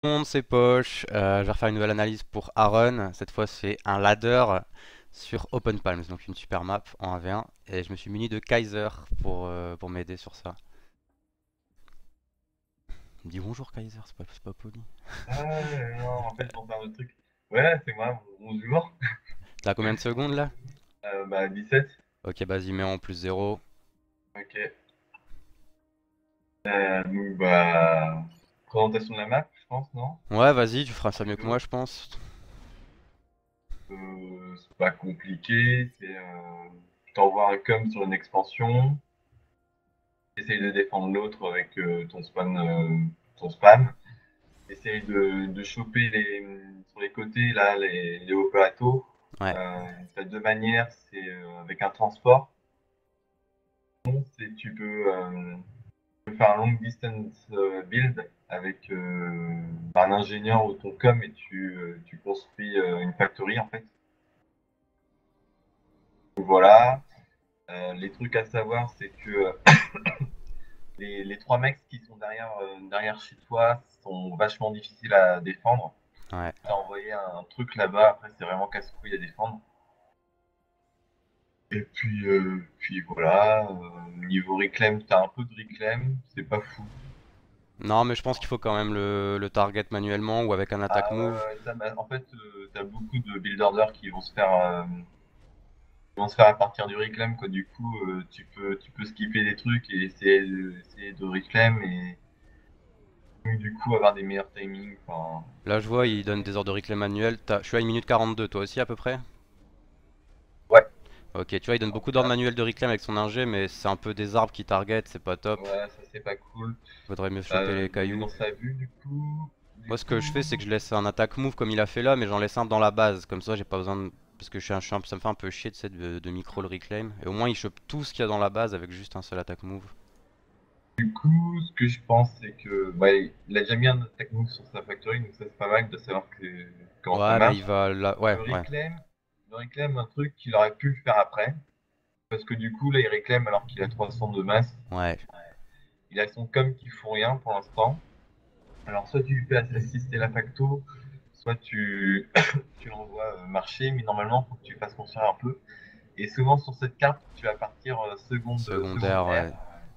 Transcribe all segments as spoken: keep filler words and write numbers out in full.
Monde, c'est Poche. Euh, je vais refaire une nouvelle analyse pour Aaron. Cette fois, c'est un ladder sur Open Palms, donc une super map en un v un. Et je me suis muni de Kaiser pour, euh, pour m'aider sur ça. Il me dit bonjour Kaiser, c'est pas, c'est pas poli. Ah non, en fait, pour faire le truc. Ouais, c'est moi, bonjour. T'as combien de secondes là? Euh, bah, dix-sept. Ok, vas-y, mets en plus zéro. Ok. Euh, donc, bah, présentation de la map, je pense, non? Ouais, vas-y, tu feras ça mieux que moi, Rapido. je pense. Euh, c'est pas compliqué. C'est, euh, tu t'envoies un com sur une expansion. Essaye de défendre l'autre avec euh, ton spam, euh, ton spam. Essaye de, de choper les, sur les côtés, là, les, les opératos. Ouais, Euh, t'as deux manières, c'est euh, avec un transport. C'est tu peux, euh, tu peux faire un long distance euh, build avec euh, un ingénieur ou ton com et tu, euh, tu construis euh, une factory en fait. Donc, voilà. Euh, les trucs à savoir, c'est que euh, les, les trois mecs qui sont derrière, euh, derrière chez toi sont vachement difficiles à défendre. ouais. T'as envoyé un, un truc là-bas, après c'est vraiment casse-couille à défendre. Et puis, euh, puis voilà, euh, niveau reclaim, t'as un peu de reclaim, c'est pas fou. Non, mais je pense qu'il faut quand même le, le target manuellement ou avec un attack Ah ouais, move. ouais, ouais, ça, bah, en fait, euh, t'as beaucoup de build order qui vont se faire, euh, qui vont se faire à partir du reclaim, quoi. Du coup, euh, tu peux, tu peux skipper des trucs et essayer de, essayer de reclaim et du coup avoir des meilleurs timings. Enfin, Là, je vois, il donne des ordres de reclaim manuels. T'as- Je suis à une minute quarante-deux, toi aussi à peu près? ouais, Ok, tu vois, il donne beaucoup d'ordres quarante-quatre. manuels de reclaim avec son ingé, mais c'est un peu des arbres qui target, c'est pas top. Ouais, ça c'est pas cool. Faudrait mieux choper Euh, les vaut mieux cailloux. dans sa vue, du coup. Du Moi, ce que je fais, coup, c'est que je laisse un attack move comme il a fait là, mais j'en laisse un dans la base. Comme ça, j'ai pas besoin de. Parce que je suis un, je suis un- ça me fait un peu chier de, de, de micro le reclaim. Et au moins, il chope tout ce qu'il y a dans la base avec juste un seul attack move. du coup, ce que je pense, c'est que bah, il a déjà mis un attack move sur sa factory, donc ça c'est pas mal de savoir que, comment ça Ouais, mais marche. il va là. Ouais, Le ouais. reclaim, le reclaim, un truc qu'il aurait pu le faire après. Parce que du coup, là, il réclame alors qu'il a trois cents de masse. Ouais. Il a son com qui font rien pour l'instant. Alors, soit tu lui fais assister la facto, soit tu, tu l'envoies euh, marcher, mais normalement, il faut que tu fasses construire un peu. Et souvent, sur cette carte, tu vas partir euh, seconde, Secondaire, secondaire. ouais.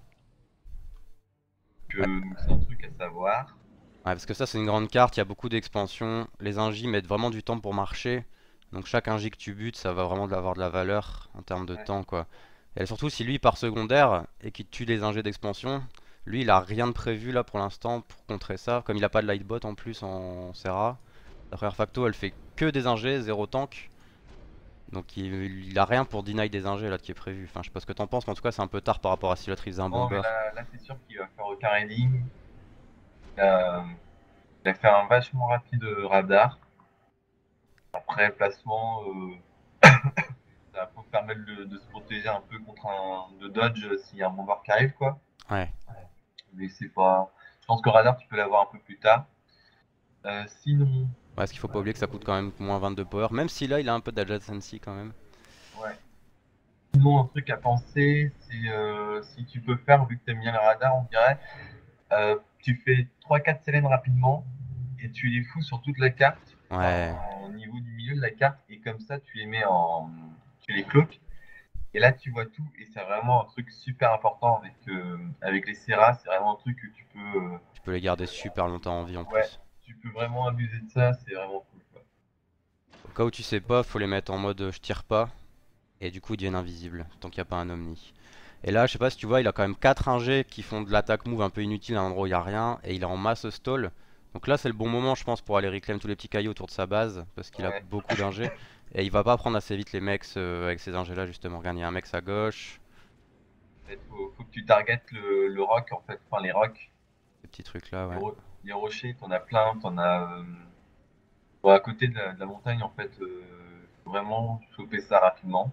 Que, Ouais. donc, c'est un truc à savoir. Ouais, parce que ça, c'est une grande carte, il y a beaucoup d'expansions. Les ingis mettent vraiment du temps pour marcher. Donc, chaque ingi que tu butes, ça va vraiment avoir de la valeur en termes de Ouais. temps, quoi. Et surtout, si lui il part secondaire et qu'il tue des ingés d'expansion, lui il a rien de prévu là pour l'instant pour contrer ça. Comme il a pas de lightbot en plus en Serra, la première facto elle fait que des ingés, zéro tank. Donc il, il a rien pour deny des ingés là qui est prévu. Enfin, je sais pas ce que t'en penses, mais en tout cas, c'est un peu tard par rapport à si l'autre il faisait un Non, mais bomber. là, là c'est sûr qu'il va faire aucun raiding. Il a, il a fait un vachement rapide radar. Après, placement, euh, ça peut permettre de, de se protéger un peu contre un de dodge euh, s'il y a un bombard qui arrive, quoi. Ouais. Mais c'est pas. Je pense que radar, tu peux l'avoir un peu plus tard. Euh, sinon, Ouais, parce qu'il faut pas oublier que ça coûte quand même moins vingt-deux power, même si là il a un peu d'adjacency quand même. ouais. Sinon, un truc à penser, c'est euh, si tu peux faire, vu que tu aimes bien le radar, on dirait, euh, tu fais trois quatre Sélènes rapidement et tu les fous sur toute la carte, Ouais. enfin, au niveau du milieu de la carte, et comme ça, tu les mets en. Tu les cloques. Et là, tu vois tout, et c'est vraiment un truc super important avec, euh, avec les Serras. C'est vraiment un truc que tu peux. euh, Tu peux les garder super longtemps en vie en ouais, plus. tu peux vraiment abuser de ça, c'est vraiment cool, quoi. Au cas où tu sais pas, faut les mettre en mode euh, je tire pas. Et du coup, ils deviennent invisibles, tant qu'il n'y a pas un Omni. Et là, je sais pas si tu vois, il a quand même quatre ingés qui font de l'attaque move un peu inutile à un endroit où il n'y a rien. Et il est en masse stall. Donc là, c'est le bon moment, je pense, pour aller reclaim tous les petits cailloux autour de sa base. Parce qu'il a Ouais. beaucoup d'ingés. Et il va pas prendre assez vite les mecs euh, avec ces ingés là, justement. Regarde, il y a un mec à gauche. En fait, faut, faut que tu targetes le, le rock, en fait, enfin les rocks. Ces petits trucs là, Les, ouais. ro- les rochers, t'en as plein, t'en as. Euh, bon, à côté de la, de la montagne, en fait, euh, faut vraiment choper ça rapidement.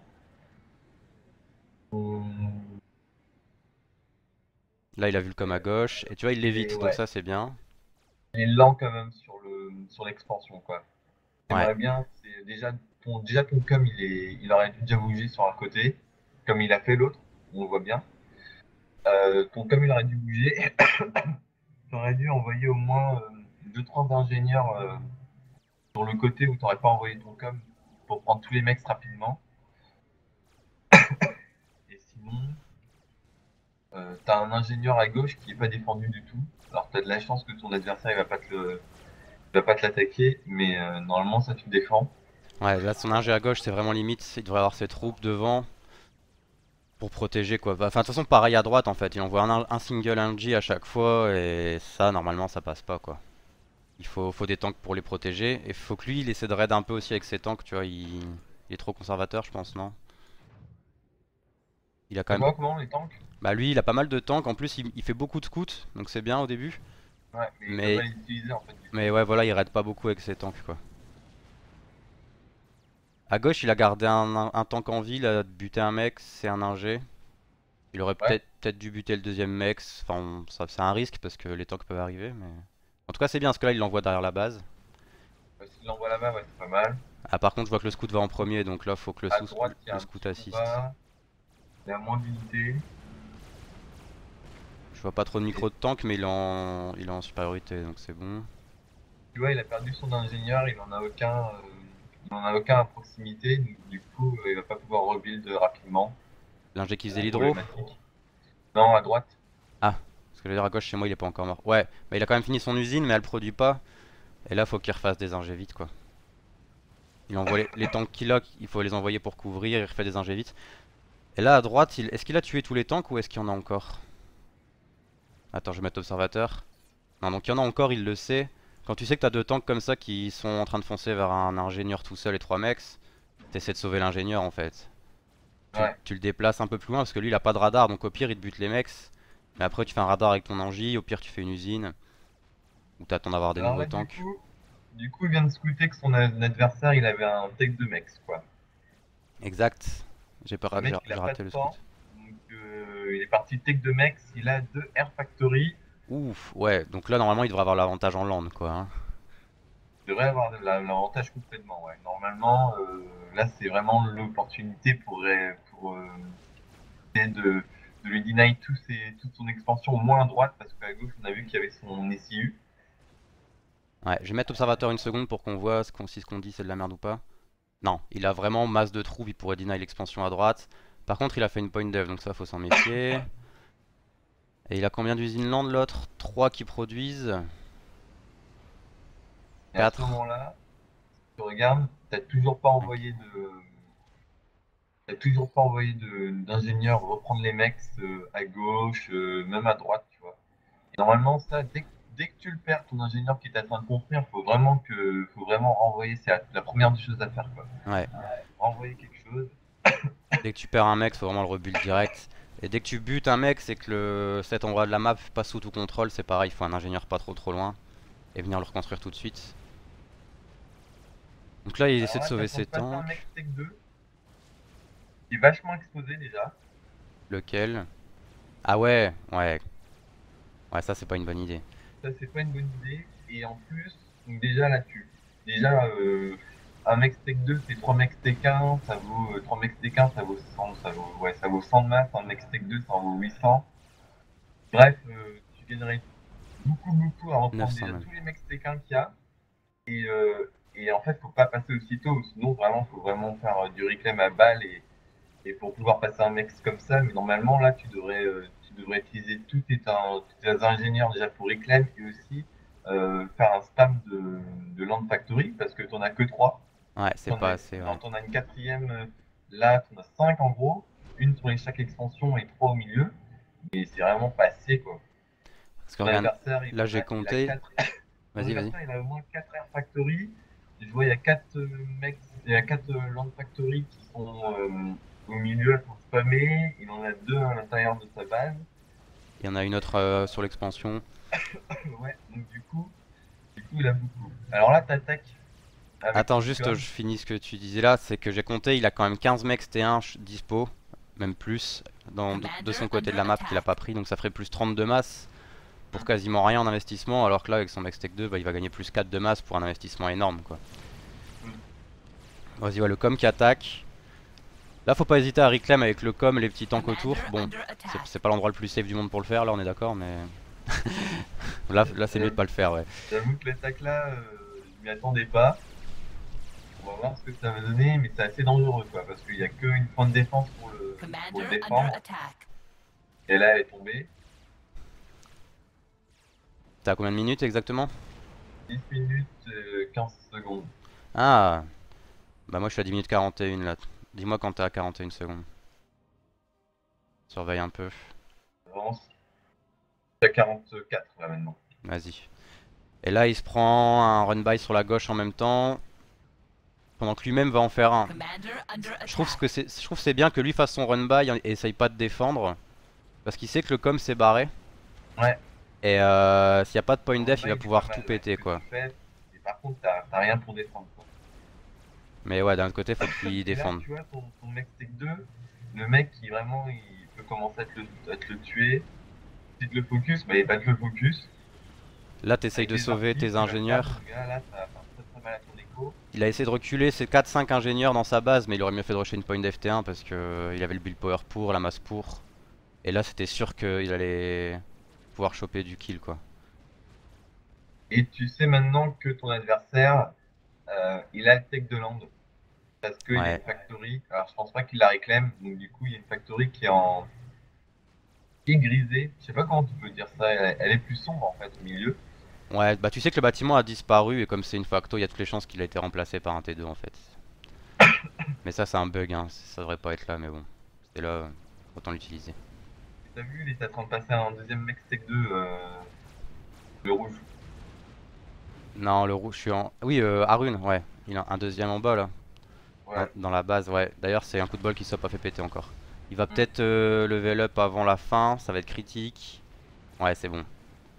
Hum, Là, il a vu le com à gauche. Et tu vois, il il est, l'évite, donc ouais, ça, c'est bien. il est lent quand même sur le, sur l'expansion, quoi. Ouais. J'aimerais bien, c'est déjà ton, déjà ton com, il est, il aurait dû déjà bouger sur un côté, comme il a fait l'autre, on le voit bien. Euh, ton com, il aurait dû bouger. Tu aurais dû envoyer au moins euh, deux trois ingénieurs euh, sur le côté où t'aurais pas envoyé ton com pour prendre tous les mecs rapidement. Et sinon, euh, t'as un ingénieur à gauche qui est pas défendu du tout. Alors t'as de la chance que ton adversaire il va pas te le, il va pas te l'attaquer, mais euh, normalement ça tu défends. Ouais, là son ingé à gauche c'est vraiment limite, il devrait avoir ses troupes devant pour protéger quoi. Enfin de toute façon pareil à droite en fait, il envoie un, un single ingé à chaque fois et ça normalement ça passe pas quoi. Il faut, faut des tanks pour les protéger et faut que lui il essaie de raid un peu aussi avec ses tanks, tu vois, il, il est trop conservateur je pense, non? Il a quand Tu même... vois comment les tanks? Bah lui il a pas mal de tanks, en plus il, il fait beaucoup de scouts, donc c'est bien au début. Ouais, mais il peut pas Mais, les utiliser en fait. Du coup. mais ouais voilà, il raid pas beaucoup avec ses tanks quoi. À gauche il a gardé un, un, un tank en ville, il a buté un mec, c'est un ingé. Il aurait Ouais. peut-être peut-être dû buter le deuxième mec, enfin ça c'est un risque parce que les tanks peuvent arriver mais... En tout cas c'est bien parce que là il l'envoie derrière la base. Bah, S'il l'envoie là-bas, ouais, c'est pas mal. Ah par contre je vois que le scout va en premier donc là faut que le, À sous, droite, il y a le un scout petit assiste. combat. Il y a moins d'unités. Je vois pas trop de micro de tank mais il est en, il est en supériorité donc c'est bon. Tu vois, il a perdu son ingénieur, il en a aucun, euh, il en a aucun à proximité, donc du coup, euh, il va pas pouvoir rebuild rapidement. L'ingé qui C'est faisait la l'hydro. problématique. Non, à droite. Ah, parce que le dire à gauche chez moi il est pas encore mort. Ouais, bah il a quand même fini son usine mais elle produit pas. Et là faut qu'il refasse des ingés vite quoi. Il envoie les, les tanks qu'il a, il faut les envoyer pour couvrir, il refait des ingés vite. Et là à droite, il... est-ce qu'il a tué tous les tanks ou est-ce qu'il y en a encore? Attends, je vais mettre observateur. Non, donc il y en a encore, il le sait. Quand tu sais que t'as deux tanks comme ça qui sont en train de foncer vers un ingénieur tout seul et trois mecs, t'essaies de sauver l'ingénieur en fait. Tu, Ouais. tu le déplaces un peu plus loin parce que lui il a pas de radar, donc au pire il te bute les mecs. Mais après tu fais un radar avec ton angie, au pire tu fais une usine. Ou t'attends d'avoir des Alors nouveaux là, du tanks. coup, du coup, il vient de scouter que son a- adversaire, il avait un tech de mex, quoi. Exact. J'ai pas Le ra- j'ai mec, il a j'ai pas de raté le temps, scout. donc euh, il est parti tech de mex, il a deux Air Factory. Ouf, ouais, donc là normalement il devrait avoir l'avantage en land quoi, hein. Il devrait avoir de la- l'avantage complètement, ouais. Normalement, euh, là, c'est vraiment l'opportunité pour, ré- pour euh, essayer de, de lui deny tous ses- toute son expansion, moins à droite, parce qu'à gauche, on a vu qu'il y avait son S I U. Ouais, je vais mettre observateur une seconde pour qu'on voit ce qu'on, si ce qu'on dit c'est de la merde ou pas. Non, il a vraiment masse de troupes, il pourrait deny l'expansion à droite. Par contre il a fait une point dev, donc ça faut s'en méfier. Et il a combien d'usines land l'autre? Trois qui produisent. Et à ce Quatre. moment-là, tu regardes, t'as toujours pas cinq. envoyé de, t'as toujours pas envoyé de- d'ingénieur reprendre les mecs euh, à gauche, euh, même à droite, tu vois. Et normalement, ça, dès, que- dès que tu le perds, ton ingénieur qui est en train de construire, faut vraiment que, faut vraiment renvoyer. C'est la, la première des choses à faire, quoi. Ouais. Renvoyer quelque chose. Dès que tu perds un mec, faut vraiment le rebuild direct. Et dès que tu butes un mec, c'est que le, cet endroit de la map passe sous tout contrôle, c'est pareil, il faut un ingénieur pas trop trop loin. Et venir le reconstruire tout de suite. Donc là il essaie Alors de là, t'es sauver en train ses de passer un tanks. mec tech deux, qui est vachement exposé déjà. Lequel? Ah ouais, ouais. Ouais, ça c'est pas une bonne idée. Ça, c'est pas une bonne idée. Et en plus, donc déjà là-dessus, déjà, euh, un mec tech deux, c'est trois mecs tech un, ça vaut, euh, trois mecs tech un, ça vaut cent, ça vaut, ouais, ça vaut cent de masse, un mec tech deux, ça en vaut huit cents. Bref, euh, tu gagnerais beaucoup, beaucoup à reprendre neuf cents déjà même. tous les mecs tech un qu'il y a. Et, euh, et en fait, faut pas passer aussitôt, sinon vraiment, faut vraiment faire euh, du reclaim à balle et, et pour pouvoir passer un mec comme ça. Mais normalement, là, tu devrais, euh, tu devrais utiliser tous tes, tous tes ingénieurs déjà pour reclaim et aussi euh, faire un spam de, de Land Factory parce que t'en as que trois. Ouais, c'est T'en pas as, assez, non, ouais. t'en as une quatrième euh, là, t'en as cinq en gros, une sur les- chaque extension et trois au milieu. Et c'est vraiment pas assez quoi. Parce que Ton regarde, adversaire, il là en j'ai a, il a compté. quatre. Ton Vas-y, vas-y. adversaire, il a au moins quatre Air Factory. Je vois, il y a quatre euh, mecs, il y a quatre euh, Land Factory qui sont euh, au milieu, elles sont spammées. Il en a deux à l'intérieur de sa base. Il y en a une autre euh, sur l'expansion. Ouais, donc du coup, du coup, il a beaucoup. Alors là, t'attaques avec Attends, ton juste com. je finis ce que tu disais là. C'est que j'ai compté, il a quand même quinze mecs T un ch- dispo. Même plus. Dans, de, de son côté de la map qu'il a pas pris. Donc ça ferait plus trente de masse. Pour quasiment rien en investissement. Alors que là, avec son mec Tech deux, bah, il va gagner plus quatre de masse pour un investissement énorme quoi. Vas-y, ouais, le com qui attaque. Là, faut pas hésiter à reclaim avec le com et les petits tanks autour. Bon, c'est- c'est pas l'endroit le plus safe du monde pour le faire, là, on est d'accord, mais. Là, là c'est mieux de pas le faire, ouais. J'avoue que l'attaque là, euh, je m'y attendais pas. On va voir ce que ça va donner, mais c'est assez dangereux quoi, parce qu'il n'y a qu'une point de défense pour le, pour le défendre. Et là, elle est tombée. T'as combien de minutes exactement? dix minutes, euh, quinze secondes. Ah, bah moi je suis à dix minutes quarante et une là. Dis-moi quand t'es à quarante et une secondes. Surveille un peu. Avance. C'est à quarante-quatre là maintenant. Vas-y. Et là il se prend un run by sur la gauche en même temps. Pendant que lui-même va en faire un. Je trouve que c'est, je trouve c'est bien que lui fasse son run by et essaye pas de défendre. Parce qu'il sait que le com s'est barré. Ouais. Et euh, s'il n'y a pas de point Le def, il run va by, pouvoir pas tout mal, ouais, péter ce que quoi. tu fais. Et par contre, t'as t'as rien pour défendre quoi. Mais ouais, d'un autre côté, faut qu'il Et là, défende. tu vois, ton, ton mec Tech deux, le mec qui vraiment il peut commencer à te le, à te le tuer. Si tu le focus, bah il va te le focus. Là, t'essayes Avec de les sauver artis, tes tu vas perdre, ingénieurs. le gars là, ça va faire très très mal à ton écho. Il a essayé de reculer ses quatre cinq ingénieurs dans sa base, mais il aurait mieux fait de rusher une point d'F T un parce que euh, il avait le build power pour, la masse pour. Et là, c'était sûr qu'il allait pouvoir choper du kill quoi. Et tu sais maintenant que ton adversaire, euh, il a le tech de land. Parce qu'il y a Ouais. une factory. Alors je pense pas qu'il la réclame. Donc du coup, il y a une factory qui est en qui est grisée. Je sais pas comment tu peux dire ça. Elle, elle est plus sombre en fait au milieu. Ouais, bah tu sais que le bâtiment a disparu et comme c'est une facto, il y a toutes les chances qu'il a été remplacé par un T deux en fait. Mais ça, c'est un bug, hein. Ça devrait pas être là, mais bon. C'était là, autant l'utiliser. Et t'as vu, il est en train de passer à un deuxième mec tech deux, euh, le rouge. Non, le rouge, je suis en. Oui, euh, Harun, ouais. Il a un deuxième en bas là. Dans, Ouais. dans la base, ouais. D'ailleurs, c'est un coup de bol qui s'est pas fait péter encore. Il va Mm. peut-être euh, level up avant la fin, ça va être critique. Ouais, c'est bon.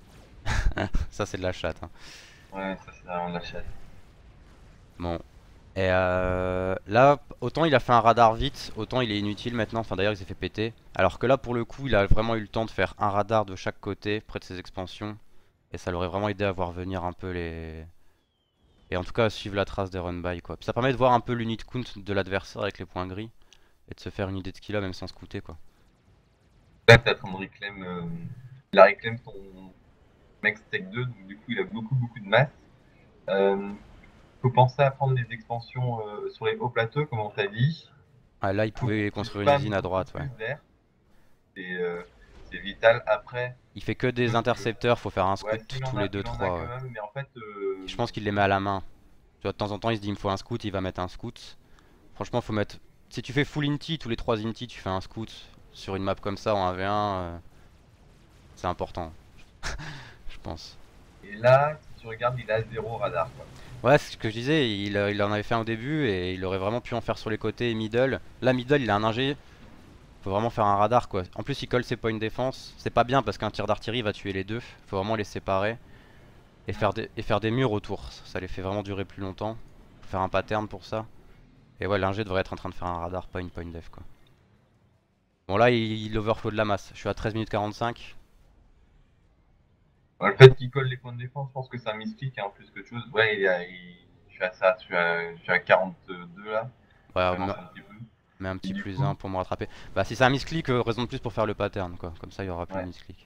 Ça, c'est de la chatte, hein. Ouais, ça c'est vraiment de la chatte. Bon. Et euh, là, autant il a fait un radar vite, autant il est inutile maintenant. Enfin, d'ailleurs, il s'est fait péter. Alors que là, pour le coup, il a vraiment eu le temps de faire un radar de chaque côté, près de ses expansions. Et ça l'aurait vraiment aidé à voir venir un peu les. Et en tout cas, à suivre la trace des run by quoi. Puis ça permet de voir un peu l'unit count de l'adversaire avec les points gris. Et de se faire une idée de ce qu'il a, même sans scouter, quoi. Là, t'es en train de réclame. Euh, il a réclame ton mec tech deux, donc du coup, il a beaucoup beaucoup de masse. Euh, faut penser à prendre des expansions euh, sur les hauts plateaux, comme on t'a dit. Ah, là, il Faut pouvait qu'il construire une spamme usine à beaucoup droite, ouais. plus d'air. C'est euh, c'est vital. Après, Il fait que des faut que- intercepteurs, faut faire un ouais, scout s'il tous en les a, il en a deux trois, quand ouais. même, mais en fait, euh, Je pense qu'il les met à la main. Tu vois, de temps en temps, il se dit, il me faut un scout, il va mettre un scout. Franchement, faut mettre. Si tu fais full inti, tous les trois inti, tu fais un scout sur une map comme ça en un v un, euh, c'est important, je pense. et là, si tu regardes, il a zéro radar, quoi. Ouais, c'est ce que je disais, il, euh, il en avait fait un au début et il aurait vraiment pu en faire sur les côtés et middle. Là, middle, il a un ingé, faut vraiment faire un radar quoi. En plus, il colle ses points de défense, c'est pas bien parce qu'un tir d'artillerie va tuer les deux, faut vraiment les séparer et faire des, et faire des murs autour, ça les fait vraiment durer plus longtemps. Faut faire un pattern pour ça. Et ouais, l'ingé devrait être en train de faire un radar, pas une point def quoi. Bon là, il, il overflow de la masse, je suis à treize minutes quarante-cinq. Ouais, le fait qu'il colle les points de défense, je pense que ça m'explique, hein, plus que de chose. Ouais, il y a, il- je suis à ça, je suis à, je suis à quarante-deux là. Ouais, J'avance un petit peu. mais un Et petit du plus coup, un pour me rattraper. Bah si c'est un misclick, euh, raison de plus pour faire le pattern quoi. Comme ça, il y aura plus de ouais. misclick.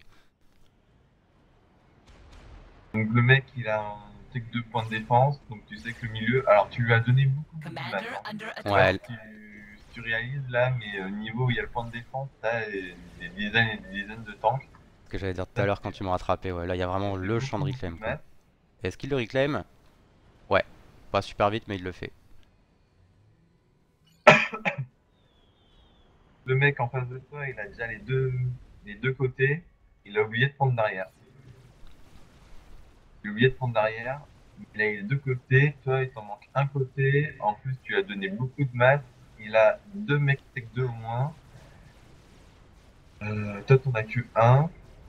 Donc le mec, il a un tech deux points de défense, donc tu sais que le milieu. Alors tu lui as donné beaucoup, beaucoup de masse, hein. Je sais pas Ouais, si tu, si tu réalises là, mais au niveau où il y a le point de défense, t'as des des dizaines et des dizaines de tanks. ce que j'allais dire tout Ça à l'heure quand fait, tu m'as rattrapé, ouais. Là, il y a ça vraiment fait le champ beaucoup, de beaucoup reclaim de quoi. masse. Est-ce qu'il le reclaim? Ouais. Pas super vite, mais il le fait. Le mec en face de toi, il a déjà les deux, les deux côtés. Il a oublié de prendre derrière. Il a oublié de prendre derrière. Il a les deux côtés. Toi, il t'en manque un côté. En plus, tu lui as donné beaucoup de masse. Il a deux mecs tech deux au moins. Euh, toi, t'en as que un.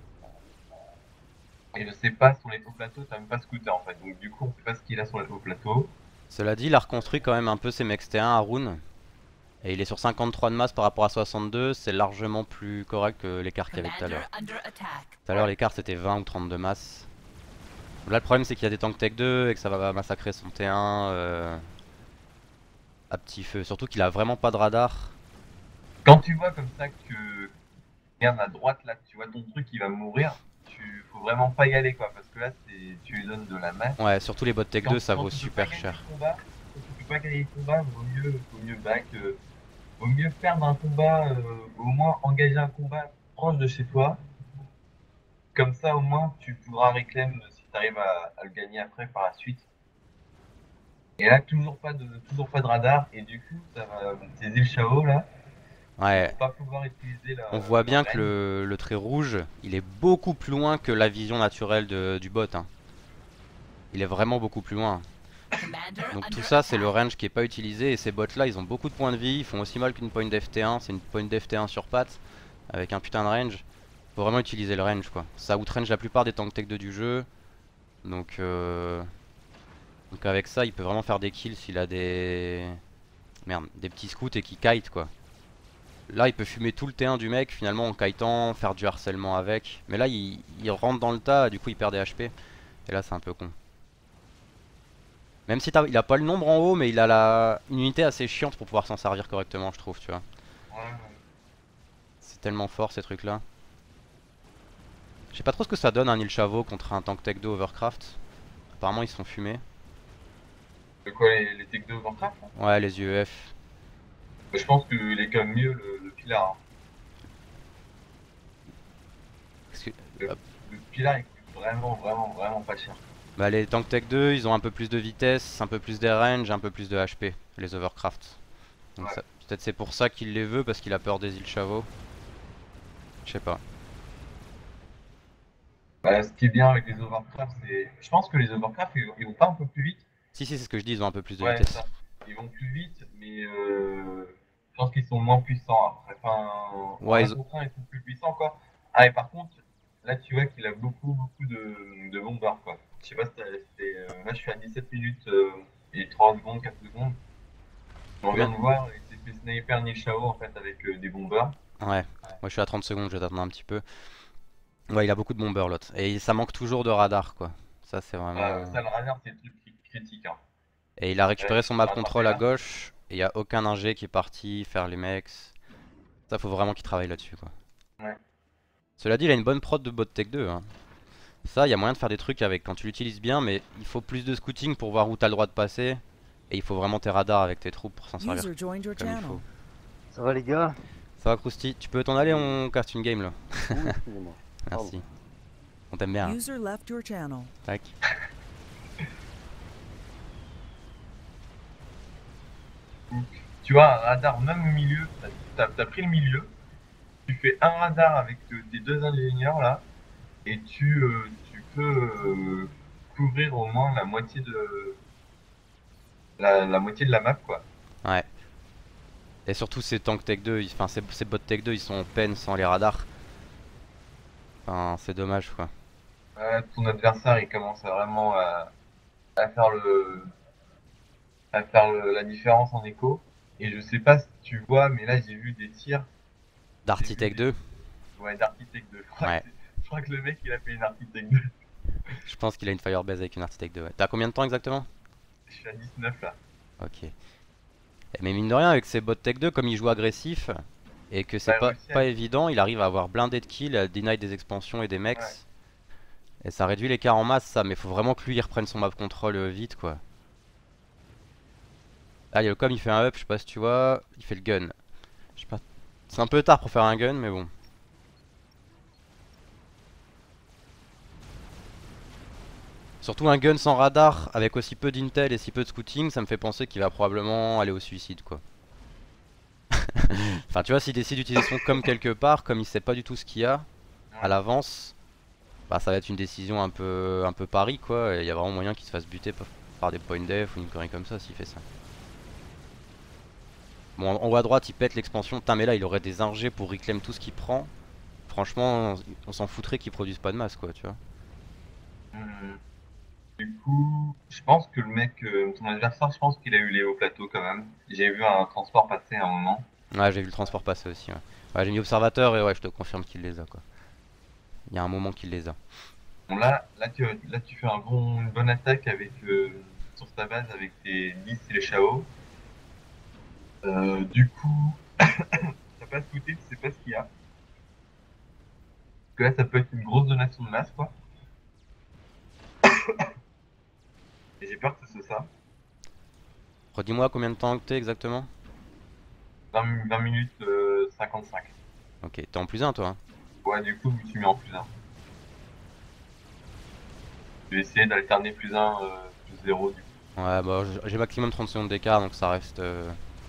Et je sais pas, sur les hauts plateaux, t'as même pas scooter en fait. Donc, du coup, on sait pas ce qu'il a sur les hauts plateaux. Cela dit, il a reconstruit quand même un peu ses mecs T un à Rune. Et il est sur cinquante-trois de masse par rapport à soixante-deux. C'est largement plus correct que l'écart qu'il y avait tout à l'heure. Tout à l'heure, Ouais. l'écart c'était vingt ou trente de masse. Là, le problème c'est qu'il y a des tanks tech deux et que ça va massacrer son T un euh, à petit feu. Surtout qu'il a vraiment pas de radar. Quand tu vois comme ça que, regarde à droite là, tu vois ton truc, il va mourir. tu faut vraiment pas y aller quoi, parce que là c'est tu lui donnes de la masse. Ouais, surtout les bots tech Quand, deux, ça quand vaut tu peux pas super gagner cher. le combat, quand tu peux pas gagner le combat, vaut mieux, vaut mieux back, euh, vaut mieux perdre un combat, euh, au moins engager un combat proche de chez toi. Comme ça, au moins, tu pourras réclamer si tu arrives à, à le gagner après par la suite. Et là, toujours pas de, toujours pas de radar. Et du coup, ça va, tes îles Chao, là, ils Ouais, vont pas pouvoir utiliser on leur, voit leur bien que range. le, le trait rouge, il est beaucoup plus loin que la vision naturelle de- du bot, hein. Il est vraiment beaucoup plus loin. Donc tout ça, c'est le range qui est pas utilisé. Et ces bots là, ils ont beaucoup de points de vie. Ils font aussi mal qu'une point d'F T un. C'est une point d'F T un sur patte avec un putain de range. Faut vraiment utiliser le range quoi. Ça outrange la plupart des tank tech deux du jeu. Donc, euh... Donc avec ça, il peut vraiment faire des kills s'il a des... Merde, des petits scouts et qui kite quoi. Là, il peut fumer tout le T un du mec finalement en kitant, faire du harcèlement avec. Mais là, il, il rentre dans le tas, du coup, il perd des H P. Et là, c'est un peu con. Même si il a pas le nombre en haut, mais il a la... une unité assez chiante pour pouvoir s'en servir correctement, je trouve, tu vois. Ouais, C'est tellement fort ces trucs là. Je sais pas trop ce que ça donne un Il Chavo contre un tank tech deux Overcraft. Apparemment ils se sont fumés. de quoi les, les tech de Warcraft là. Ouais, les U E F. Mais je pense qu'il est quand même mieux le, le Pilar. Hein. Parce que- Le, hop. le Pilar, il coûte vraiment, vraiment, vraiment pas cher. Bah les tank tech deux ils ont un peu plus de vitesse, un peu plus de range, un peu plus de H P, les Overcraft. Donc Ouais. ça- peut-être c'est pour ça qu'il les veut, parce qu'il a peur des îles Chavo. Je sais pas. Bah, ce qui est bien avec les Overcraft, c'est. Je pense que les Overcraft, ils, ils vont pas un peu plus vite. Si si c'est ce que je dis, ils ont un peu plus de Ouais, vitesse. ça. Ils vont plus vite, mais euh, je pense qu'ils sont moins puissants après. Enfin, en Ouais un ils... contre un, ils sont plus puissants, quoi. Ah, et par contre, là, tu vois qu'il a beaucoup, beaucoup de, de bombers, quoi. Je sais pas si t'as- c'était. euh, Là, je suis à dix-sept minutes euh, et trois secondes, quatre secondes. On vient Combien? de voir, il s'est fait sniper Neil Shao, en fait, avec euh, des bombers. Ouais. Moi je suis à trente secondes, je vais t'attendre un petit peu. Ouais, il a beaucoup de bombers l'autre. Et ça manque toujours de radar quoi. Ça c'est Euh, vraiment... ça, le radar, c'est le truc cri- critique, hein. Et il a Euh, récupéré son tu map vas attraper control à là. gauche. Et il y a aucun ingé qui est parti faire les mecs. Ça faut vraiment qu'il travaille là-dessus quoi. Ouais. Cela dit, il a une bonne prod de bot tech deux, hein. Ça, il y a moyen de faire des trucs avec quand tu l'utilises bien, mais il faut plus de scouting pour voir où t'as le droit de passer. Et il faut vraiment tes radars avec tes troupes pour s'en servir User joined your comme il channel. faut. Ça va les gars? Ça va, Krusty? Tu peux t'en aller, on cast une game là. Oui, excusez-moi. Pardon. Merci. On t'aime bien, hein. User left your channel. Tac. Donc, tu vois, un radar même au milieu, t'as as, pris le milieu, tu fais un radar avec euh, tes deux ingénieurs là, et tu, euh, tu peux euh, couvrir au moins la moitié de la, la moitié de la map quoi. Ouais. Et surtout ces tank tech deux, ils- enfin ces, ces bot tech deux, ils sont en peine sans les radars. Enfin, c'est dommage quoi. Ouais, ton adversaire il commence à vraiment à, à faire le à faire le- la différence en écho. Et je sais pas si tu vois, mais là j'ai vu des tirs. J'ai Darty vu tech des deux. ouais d'Architect deux. Je crois, Ouais. que c'est- je crois que le mec il a fait une Architect deux. Je pense qu'il a une Firebase avec une Arty tech deux. Ouais. T'as combien de temps exactement? Je suis à dix-neuf là. Ok. Eh, mais mine de rien, avec ses bots tech deux, comme il joue agressif et que c'est Bah, pas, réussi à- pas évident, il arrive à avoir blindé de kills, à deny des expansions et des mechs. Ouais. Et ça réduit l'écart en masse, ça, mais faut vraiment que lui il reprenne son map control euh, vite quoi. Ah, il y a le com, il fait un up, je sais pas si tu vois, il fait le gun. Je sais pas. C'est un peu tard pour faire un gun, mais bon. Surtout un gun sans radar, avec aussi peu d'intel et si peu de scouting, ça me fait penser qu'il va probablement aller au suicide quoi. Enfin, tu vois, s'il décide d'utiliser son com quelque part, comme il sait pas du tout ce qu'il y a à l'avance, bah ça va être une décision un peu, un peu pari quoi. Et il y a vraiment moyen qu'il se fasse buter par, par des point def ou une connerie comme ça s'il fait ça. Bon, en haut à droite, il pète l'expansion. Putain, mais là, il aurait des ingés pour reclaim tout ce qu'il prend. Franchement, on s'en foutrait qu'ils produisent pas de masse quoi, tu vois. Hmm. Du coup, je pense que le mec, euh, ton adversaire, je pense qu'il a eu les hauts plateaux quand même. J'ai vu un transport passer à un moment. Ouais, j'ai vu le transport passer aussi. Ouais, ouais j'ai mis observateur et ouais, je te confirme qu'il les a quoi. Il y a un moment qu'il les a. Bon là, là tu, là tu fais un bon, une bonne attaque avec euh, sur ta base avec tes dix et les Shao. Euh, du coup, t'as pas scouté, tu sais pas ce qu'il y a. que là, ça peut être une grosse donation de masse, quoi. Et j'ai peur que ce soit ça. Redis-moi combien de temps que t'es exactement? vingt, vingt minutes euh, cinquante-cinq. Ok, t'es en plus un toi, hein. Ouais, du coup, je me suis mis en plus un. Je vais essayer d'alterner plus un, euh, plus zéro, du coup. Ouais, bah j'ai maximum trente secondes d'écart donc ça reste. Euh...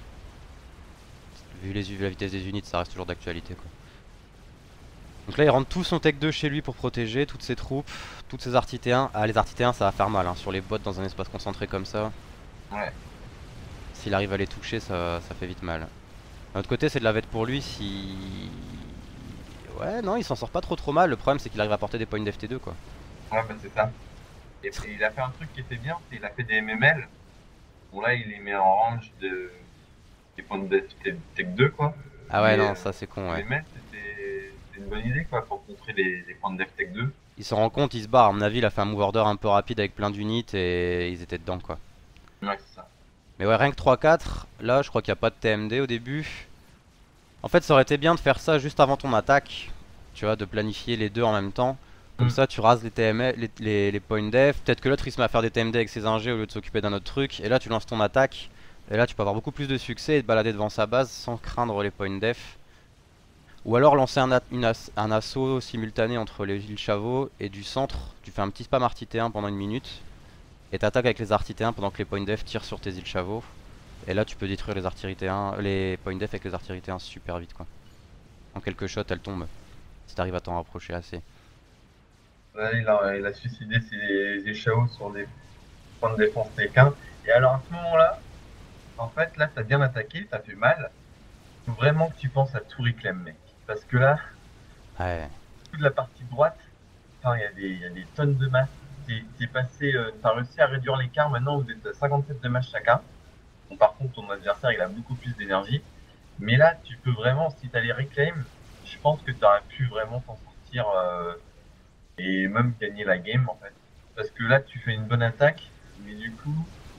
Vu, les, vu la vitesse des unités, ça reste toujours d'actualité quoi. Donc là il rentre tout son tech deux chez lui pour protéger toutes ses troupes, toutes ses artitéens. Ah les artitéens ça va faire mal hein, sur les bots dans un espace concentré comme ça. Ouais. S'il arrive à les toucher ça, ça fait vite mal. D'un autre côté c'est de la vette pour lui si... Ouais non il s'en sort pas trop trop mal, le problème c'est qu'il arrive à porter des points d'F T deux quoi. Ouais, bah c'est ça. Et puis il a fait un truc qui était bien, c'est qu'il a fait des M M L. Bon là il les met en range de des points de Tech deux quoi. Ah ouais Mais non euh, ça c'est con les ouais. mettre c'était une bonne idée quoi pour contrer les, les points de Dev Tech deux. Il se rend compte, il se barre, à mon avis il a fait un move order un peu rapide avec plein d'unités et ils étaient dedans quoi. Ouais c'est ça. Mais ouais rien que trois quatre, là je crois qu'il n'y a pas de T M D au début. En fait ça aurait été bien de faire ça juste avant ton attaque. Tu vois, de planifier les deux en même temps. Comme Mm. ça tu rases les, T M L, les, les, les points def. Peut-être que l'autre il se met à faire des T M D avec ses ingés au lieu de s'occuper d'un autre truc. Et là tu lances ton attaque. Et là tu peux avoir beaucoup plus de succès et te balader devant sa base sans craindre les points def. Ou alors lancer un, une as un assaut simultané entre les îles Chavaux et du centre. Tu fais un petit spam artitéen pendant une minute. Et t'attaques avec les artitéens pendant que les points def tirent sur tes îles Chavaux. Et là tu peux détruire les artitéens, les points def avec les artitéens super vite quoi. En quelques shots elles tombent. Si t'arrives à t'en rapprocher assez. Là, il a, il a suicidé ses échaos sur des points de défense Tech un. Et alors à ce moment-là, en fait là t'as bien attaqué, t'as fait mal. Il faut vraiment que tu penses à tout reclaim mec. Parce que là, Ouais. toute la partie droite, enfin il y, a des- il y a des tonnes de masse. T'es t'es passé, euh, t'as réussi à réduire l'écart, maintenant vous êtes à cinquante-sept de masse chacun. Bon, par contre ton adversaire il a beaucoup plus d'énergie. Mais là tu peux vraiment, si t'as les reclaim, je pense que tu aurais pu vraiment t'en sortir euh, et même gagner la game en fait. Parce que là tu fais une bonne attaque, mais du coup...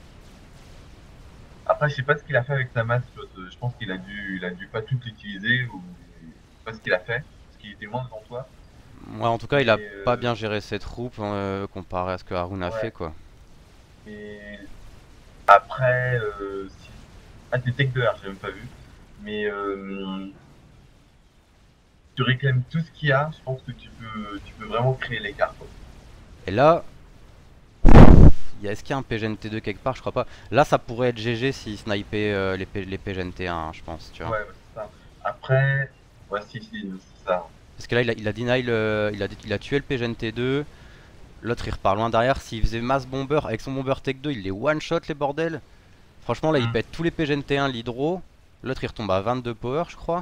Après je sais pas ce qu'il a fait avec sa masse, l'autre. Je pense qu'il a dû, il a dû pas tout l'utiliser ou je sais pas ce qu'il a fait, parce qu'il était loin devant toi. Ouais, en tout cas, il a Et pas euh, bien géré ses troupes euh, comparé à ce que Haroun a fait ouais. quoi. Et après, euh, si... ah t'es tech deux R, j'ai même pas vu. Mais euh, tu réclames tout ce qu'il y a, je pense que tu peux, tu peux vraiment créer l'écart. Quoi. Et là, est-ce qu'il y a un P G N T deux quelque part? Je crois pas. Là, ça pourrait être G G s'il snipait euh, les, P les P G N T un, hein, je pense, tu vois. Ouais, ouais, c'est ça. Après, ouais, si, si, c'est ça. Parce que là, il a, il a deny le, il a, il a tué le P G N T deux. L'autre, il repart loin derrière. S'il faisait masse bomber avec son bomber tech deux, il les one shot les bordels. Franchement, là, il Mm. pète tous les P G N T un, l'hydro. L'autre, il retombe à vingt-deux power, je crois.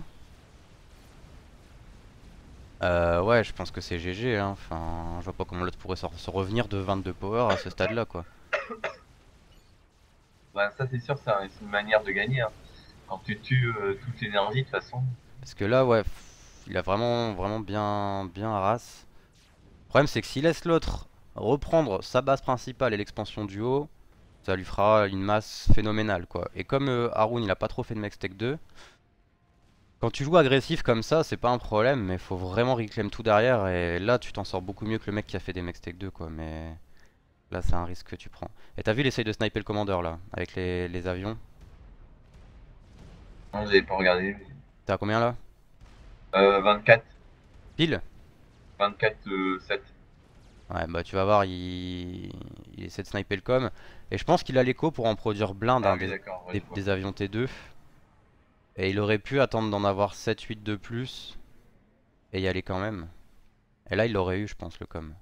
Euh, ouais, je pense que c'est G G, hein. Enfin, je vois pas comment l'autre pourrait se, se revenir de vingt-deux power à ce stade-là, quoi. Bah, ça, c'est sûr, c'est un- c'est une manière de gagner. Hein. Quand tu tues euh, toute l'énergie, de toute façon. Parce que là, ouais, pff, il a vraiment, vraiment bien, bien race. Le problème, c'est que s'il laisse l'autre reprendre sa base principale et l'expansion du haut, ça lui fera une masse phénoménale, quoi. Et comme euh, Haroun, il a pas trop fait de Mex Tech deux, quand tu joues agressif comme ça, c'est pas un problème, mais faut vraiment reclaim tout derrière. Et là, tu t'en sors beaucoup mieux que le mec qui a fait des Mex Tech deux, quoi. Mais là, c'est un risque que tu prends. Et t'as vu, il essaye de sniper le commandeur là, avec les, les avions. Non, j'avais pas regardé. Mais... T'as combien là? Euh, vingt-quatre. Pile? vingt-quatre, euh, sept. Ouais, bah tu vas voir, il, il essaie de sniper le com. Et je pense qu'il a l'écho pour en produire blinde Ah hein, oui, des... d'accord. Ouais, Des... je vois. des avions T deux. Et il aurait pu attendre d'en avoir sept huit de plus et y aller quand même. Et là, il l'aurait eu, je pense, le com.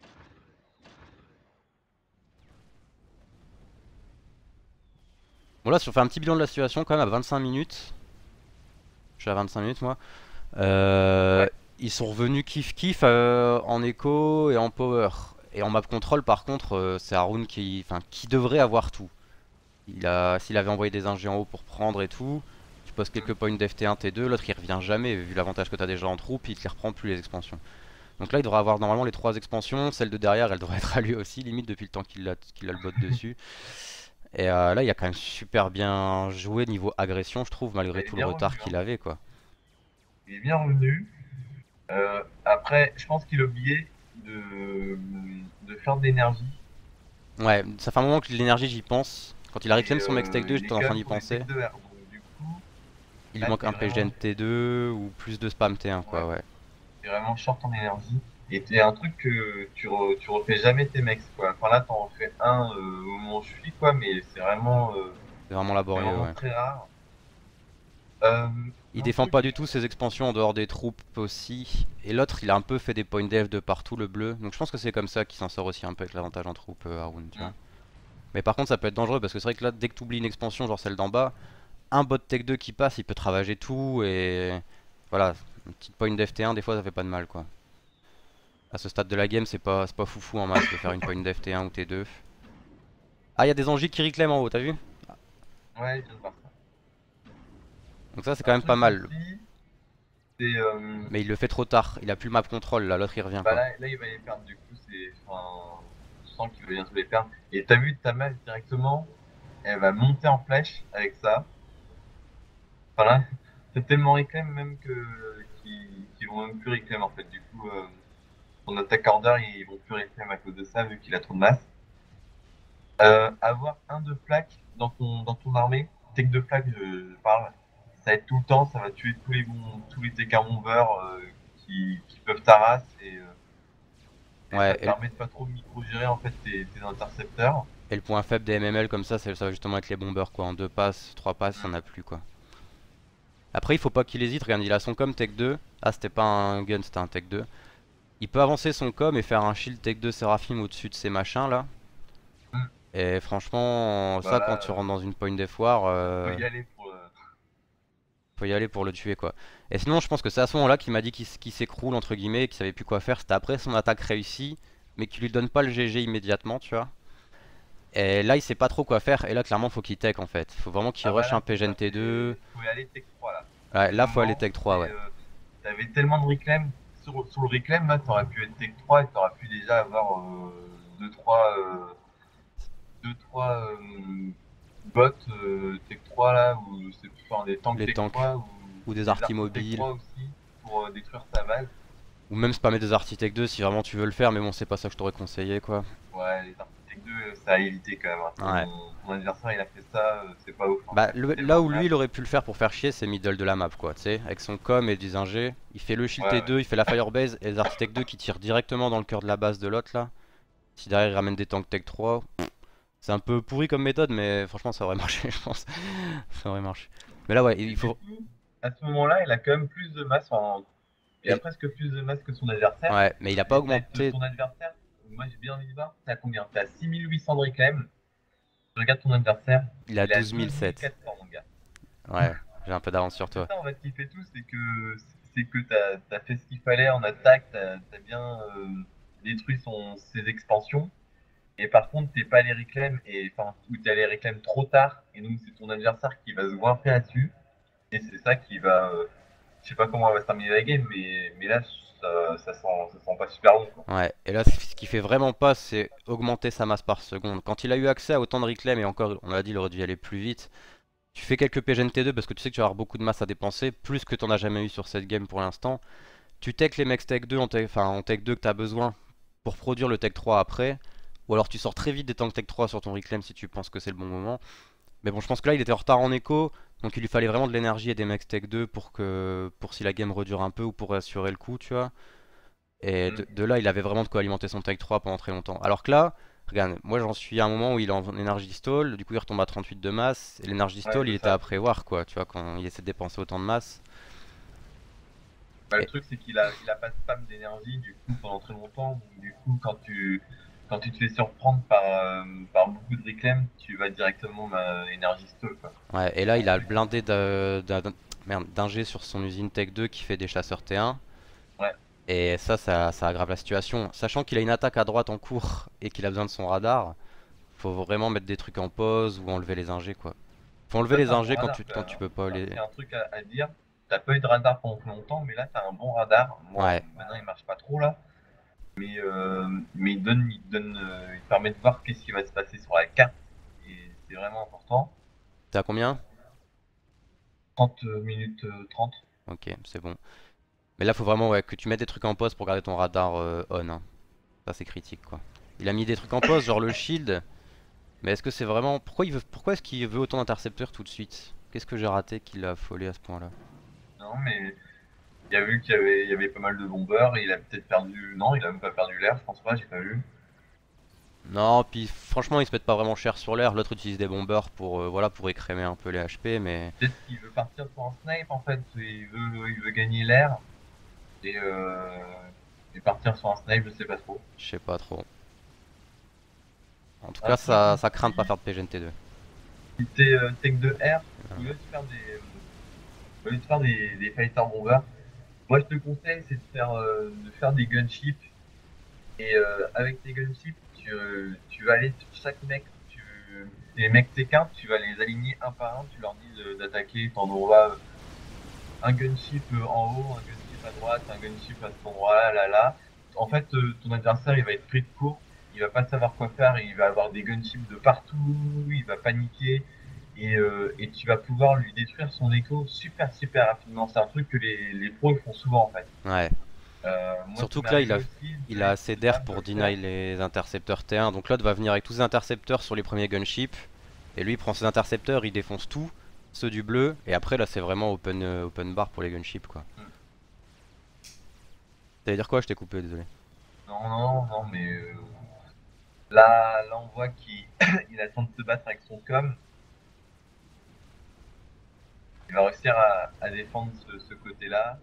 Bon, là, si on fait un petit bilan de la situation, quand même, à vingt-cinq minutes. Je suis à vingt-cinq minutes, moi. Euh, Ouais. Ils sont revenus kiff kiff euh, en écho et en power. Et en map control, par contre, euh, c'est Haroun qui, enfin, qui devrait avoir tout. Il a, s'il avait envoyé des ingés en haut pour prendre et tout, tu poses quelques points d'F T un, T deux, l'autre il revient jamais, vu l'avantage que tu as déjà en troupe, il te les reprend plus les expansions. Donc là il devrait avoir normalement les trois expansions, celle de derrière elle devrait être à lui aussi, limite depuis le temps qu'il a, qu'il a le bot dessus. Et euh, là il a quand même super bien joué niveau agression je trouve, malgré Il est tout le bien retard revenu. qu'il Hein. avait quoi. Il est bien revenu. Euh, après, je pense qu'il a oublié de, de faire de l'énergie. Ouais, ça fait un moment que l'énergie j'y pense. Quand il a Et reclaim son Max Tech euh, deux, il est j'étais en quand train même d'y sur les penser. Tech deux R. Donc du coup, Il lui là, manque t'es un P G N vraiment, T deux ou plus de spam T un ouais, quoi, ouais. t'es vraiment short en énergie. Et t'es un truc que tu, re- tu refais jamais tes mecs, quoi. Enfin là, t'en refais un euh, au moment où je suis, quoi, mais c'est vraiment, euh, C'est vraiment c'est laborieux, vraiment ouais. très rare. Euh, Il un défend truc, pas du tout ses expansions en dehors des troupes aussi. Et l'autre, il a un peu fait des points dev de partout, le bleu. Donc je pense que c'est comme ça qu'il s'en sort aussi un peu avec l'avantage en troupes, euh, Haroun, tu vois. hmm, Mais par contre, ça peut être dangereux parce que c'est vrai que là, dès que tu oublies une expansion, genre celle d'en bas, un bot tech deux qui passe, il peut te ravager tout et voilà, une petite point dev T un, des fois ça fait pas de mal quoi. À ce stade de la game, c'est pas, c'est pas foufou en masse de faire une point dev T un ou T deux. Ah, il y a des Angies qui reclaiment en haut, t'as vu? ouais, je viens de voir ça. Donc ça, c'est quand Un même pas truc mal. aussi, c'est, euh, Mais il le fait trop tard, il a plus le map control là, l'autre il revient bah quoi. là, là, il va les perdre, du coup, c'est, enfin, je sens qu'il va bientôt les perdre. Et t'as vu, ta masse directement, elle va monter en flèche avec ça. Voilà, c'est tellement réclame même que qu'ils qu'ils vont même plus réclame en fait. Du coup, euh, son attaque order, ils vont plus réclame à cause de ça vu qu'il a trop de masse. Euh, avoir un de plaques dans ton dans ton armée, tech de plaques, je, je parle, ça va être tout le temps, ça va tuer tous les bons tous les T K movers euh, qui, qui peuvent taras et, euh, et ça Ouais, te et, le permet de pas trop micro-gérer en fait tes, tes intercepteurs. et le point faible des M M L comme ça, c'est ça va justement être les bombers quoi. En deux passes, trois passes, ça Mm. en a plus quoi. Après, il faut pas qu'il hésite, regarde, il a son com tech deux. Ah, c'était pas un gun, c'était un tech deux. Il peut avancer son com et faire un shield tech deux Seraphim au-dessus de ces machins là. Mm. Et franchement, Bah ça quand là, tu rentres euh, dans une point des foires, faut euh, y aller pour. euh, faut y aller pour le tuer quoi. Et sinon, je pense que c'est à ce moment-là qu'il m'a dit qu'il s- qu'il s'écroule entre guillemets, qu'il savait plus quoi faire. C'était après son attaque réussie, mais qu'il lui donne pas le G G immédiatement, tu vois. Et là, il sait pas trop quoi faire. Et là, clairement, faut qu'il tech en fait. Faut vraiment qu'il Ah bah rush un là, c'est P G N ça, T deux. c'est faut y aller tech trois là. Ouais, C'est le là, faut aller moment, tech trois, c'est ouais. euh, t'avais tellement de reclaim sur, sur le reclaim là, t'aurais pu être tech trois et t'aurais pu déjà avoir euh, deux trois euh, deux trois euh, bots euh, tech trois là ou c'est enfin des tanks Les tech tanks trois ou ou des des artis artis tech mobiles. trois aussi pour euh, détruire sa base. Ou même spammer des architectes deux si vraiment tu veux le faire, mais bon, c'est pas ça que je t'aurais conseillé quoi. Ouais, les artis tech deux, euh, ça a évité quand même, hein. Ouais. Ton, ton adversaire il a fait ça, euh, c'est pas ouf, hein. Bah, Ça fait le- là tellement de où lui masse. il aurait pu le faire pour faire chier, c'est middle de la map quoi, tu sais, avec son com et des ingés. Il fait le shield Ouais, ouais. T deux, il fait la firebase et les architectes deux qui tirent directement dans le cœur de la base de l'autre là. Si derrière il ramène des tanks tech trois, c'est un peu pourri comme méthode, mais franchement ça aurait marché, je pense. Ça aurait marché. Mais là, ouais, Et il du faut. coup, à ce moment-là, il a quand même plus de masse en, il a et- presque plus de masse que son adversaire. Ouais, mais il a pas Et ça va être augmenté. ton adversaire. Moi, j'ai bien envie de voir. T'as combien? T'as six mille huit cents de reclaim. Je regarde ton adversaire. Il a Il a douze mille douze mille sept. quatre cents, mon gars. Ouais, j'ai un peu d'avance sur C'est toi. ça, on va te kiffer tous. C'est que, c'est que t'as, t'as fait ce qu'il fallait en attaque. T'as, t'as bien euh, détruit son, ses expansions. Et par contre, t'es pas les reclaim. Et enfin, ou t'es les reclaim trop tard. Et donc, c'est ton adversaire qui va se goinfrer là-dessus. Et c'est ça qui va. euh, je sais pas comment elle va se terminer la game, mais, mais là, ça, ça, sent, ça sent pas super bon, quoi. Ouais, et là, ce qu'il fait vraiment pas, c'est augmenter sa masse par seconde. Quand il a eu accès à autant de reclaim, et encore, on l'a dit, il aurait dû y aller plus vite. Tu fais quelques P G N T deux parce que tu sais que tu vas avoir beaucoup de masse à dépenser, plus que t'en as jamais eu sur cette game pour l'instant. Tu tech les mecs tech deux en tech, enfin, en tech deux que tu as besoin pour produire le tech trois après. Ou alors tu sors très vite des tanks tech trois sur ton reclaim si tu penses que c'est le bon moment. Mais bon, je pense que là il était en retard en écho, donc il lui fallait vraiment de l'énergie et des mecs tech deux pour que pour si la game redure un peu ou pour assurer le coup, tu vois. Et Mm. de, de là, il avait vraiment de quoi alimenter son tech trois pendant très longtemps. Alors que là, regarde, moi j'en suis à un moment où il est en énergie stall, du coup il retombe à trente-huit de masse, et l'énergie Ouais, stall il c'est était à ça. prévoir quoi, tu vois, quand il essaie de dépenser autant de masse. Bah, le Et truc, c'est qu'il a, il a pas de spam d'énergie, du coup, pendant très longtemps. Donc, du coup, quand tu, quand tu te fais surprendre par, euh, par beaucoup de reclaim, tu vas directement bah, énergie stall, quoi. ouais, et là il a le blindé de, de- de- merde, d'ingé sur son usine tech deux qui fait des chasseurs T un. Ouais, Et ça, ça, ça aggrave la situation. Sachant qu'il a une attaque à droite en cours et qu'il a besoin de son radar, faut vraiment mettre des trucs en pause ou enlever les ingés quoi. Faut enlever ça, c'est les un bon ingés quand radar, tu, quand quand même, tu hein. peux pas Ça, les. c'est un truc à, à dire. T'as pas eu de radar pendant très longtemps, mais là, t'as un bon radar. Bon, Ouais, maintenant, il marche pas trop, là. Mais, euh, mais il donne, il donne, euh, il permet de voir qu'est-ce qui va se passer sur la carte. Et c'est vraiment important. t'es à combien? trente minutes euh, trente. Ok, c'est bon. Mais là faut vraiment ouais, que tu mettes des trucs en pause pour garder ton radar euh, on. Hein. Ça c'est critique quoi. Il a mis des trucs en pause, genre le shield. Mais est-ce que c'est vraiment... Pourquoi il veut... Pourquoi est-ce qu'il veut autant d'intercepteurs tout de suite? Qu'est-ce que j'ai raté qui l'a affolé à ce point-là? Non, mais il a vu qu'il y avait, il y avait pas mal de bombeurs, et il a peut-être perdu. Non, il a même pas perdu l'air, je pense pas, j'ai pas vu. Non, puis franchement ils se mettent pas vraiment cher sur l'air. L'autre utilise des bombers pour, euh, voilà, pour écrémer un peu les H P, mais... Peut-être qu'il veut partir sur un snipe en fait, il veut, il veut gagner l'air et, euh, et partir sur un snipe, je sais pas trop. Je sais pas trop. En tout cas Après, je ça, pense ça craint de pas que faire de P G N T deux. si t'es euh, tech de R, au lieu de faire des, au lieu de faire des, des fighter bombers, moi je te conseille c'est de faire, euh, de faire des gunships. Et euh, avec tes gunships, tu, euh, tu vas aller sur chaque mec, tu, les mecs T quinze, tu vas les aligner un par un, tu leur dis de- d'attaquer, t'en auras un gunship euh, en haut, un gunship à droite, un gunship à cet endroit-là, là, là. En fait, euh, ton adversaire, il va être pris de court, il va pas savoir quoi faire, il va avoir des gunships de partout, il va paniquer, et, euh, et tu vas pouvoir lui détruire son écho super, super rapidement. C'est un truc que les, les pros ils font souvent, en fait. Ouais. Euh, moi, ça Surtout m'est que là il arrivé a, aussi il de a être assez d'air capable de pour le faire. deny les intercepteurs T un. Donc l'autre va venir avec tous ses intercepteurs sur les premiers gunships. Et lui il prend ses intercepteurs, il défonce tout, ceux du bleu. Et après là c'est vraiment open, euh, open bar pour les gunships quoi. Hmm. T'allais dire quoi? Je t'ai coupé, désolé. Non, non, non, mais euh, là, là, on voit qu'il il attend de se battre avec son com. Il va réussir à, à défendre ce, ce côté-là.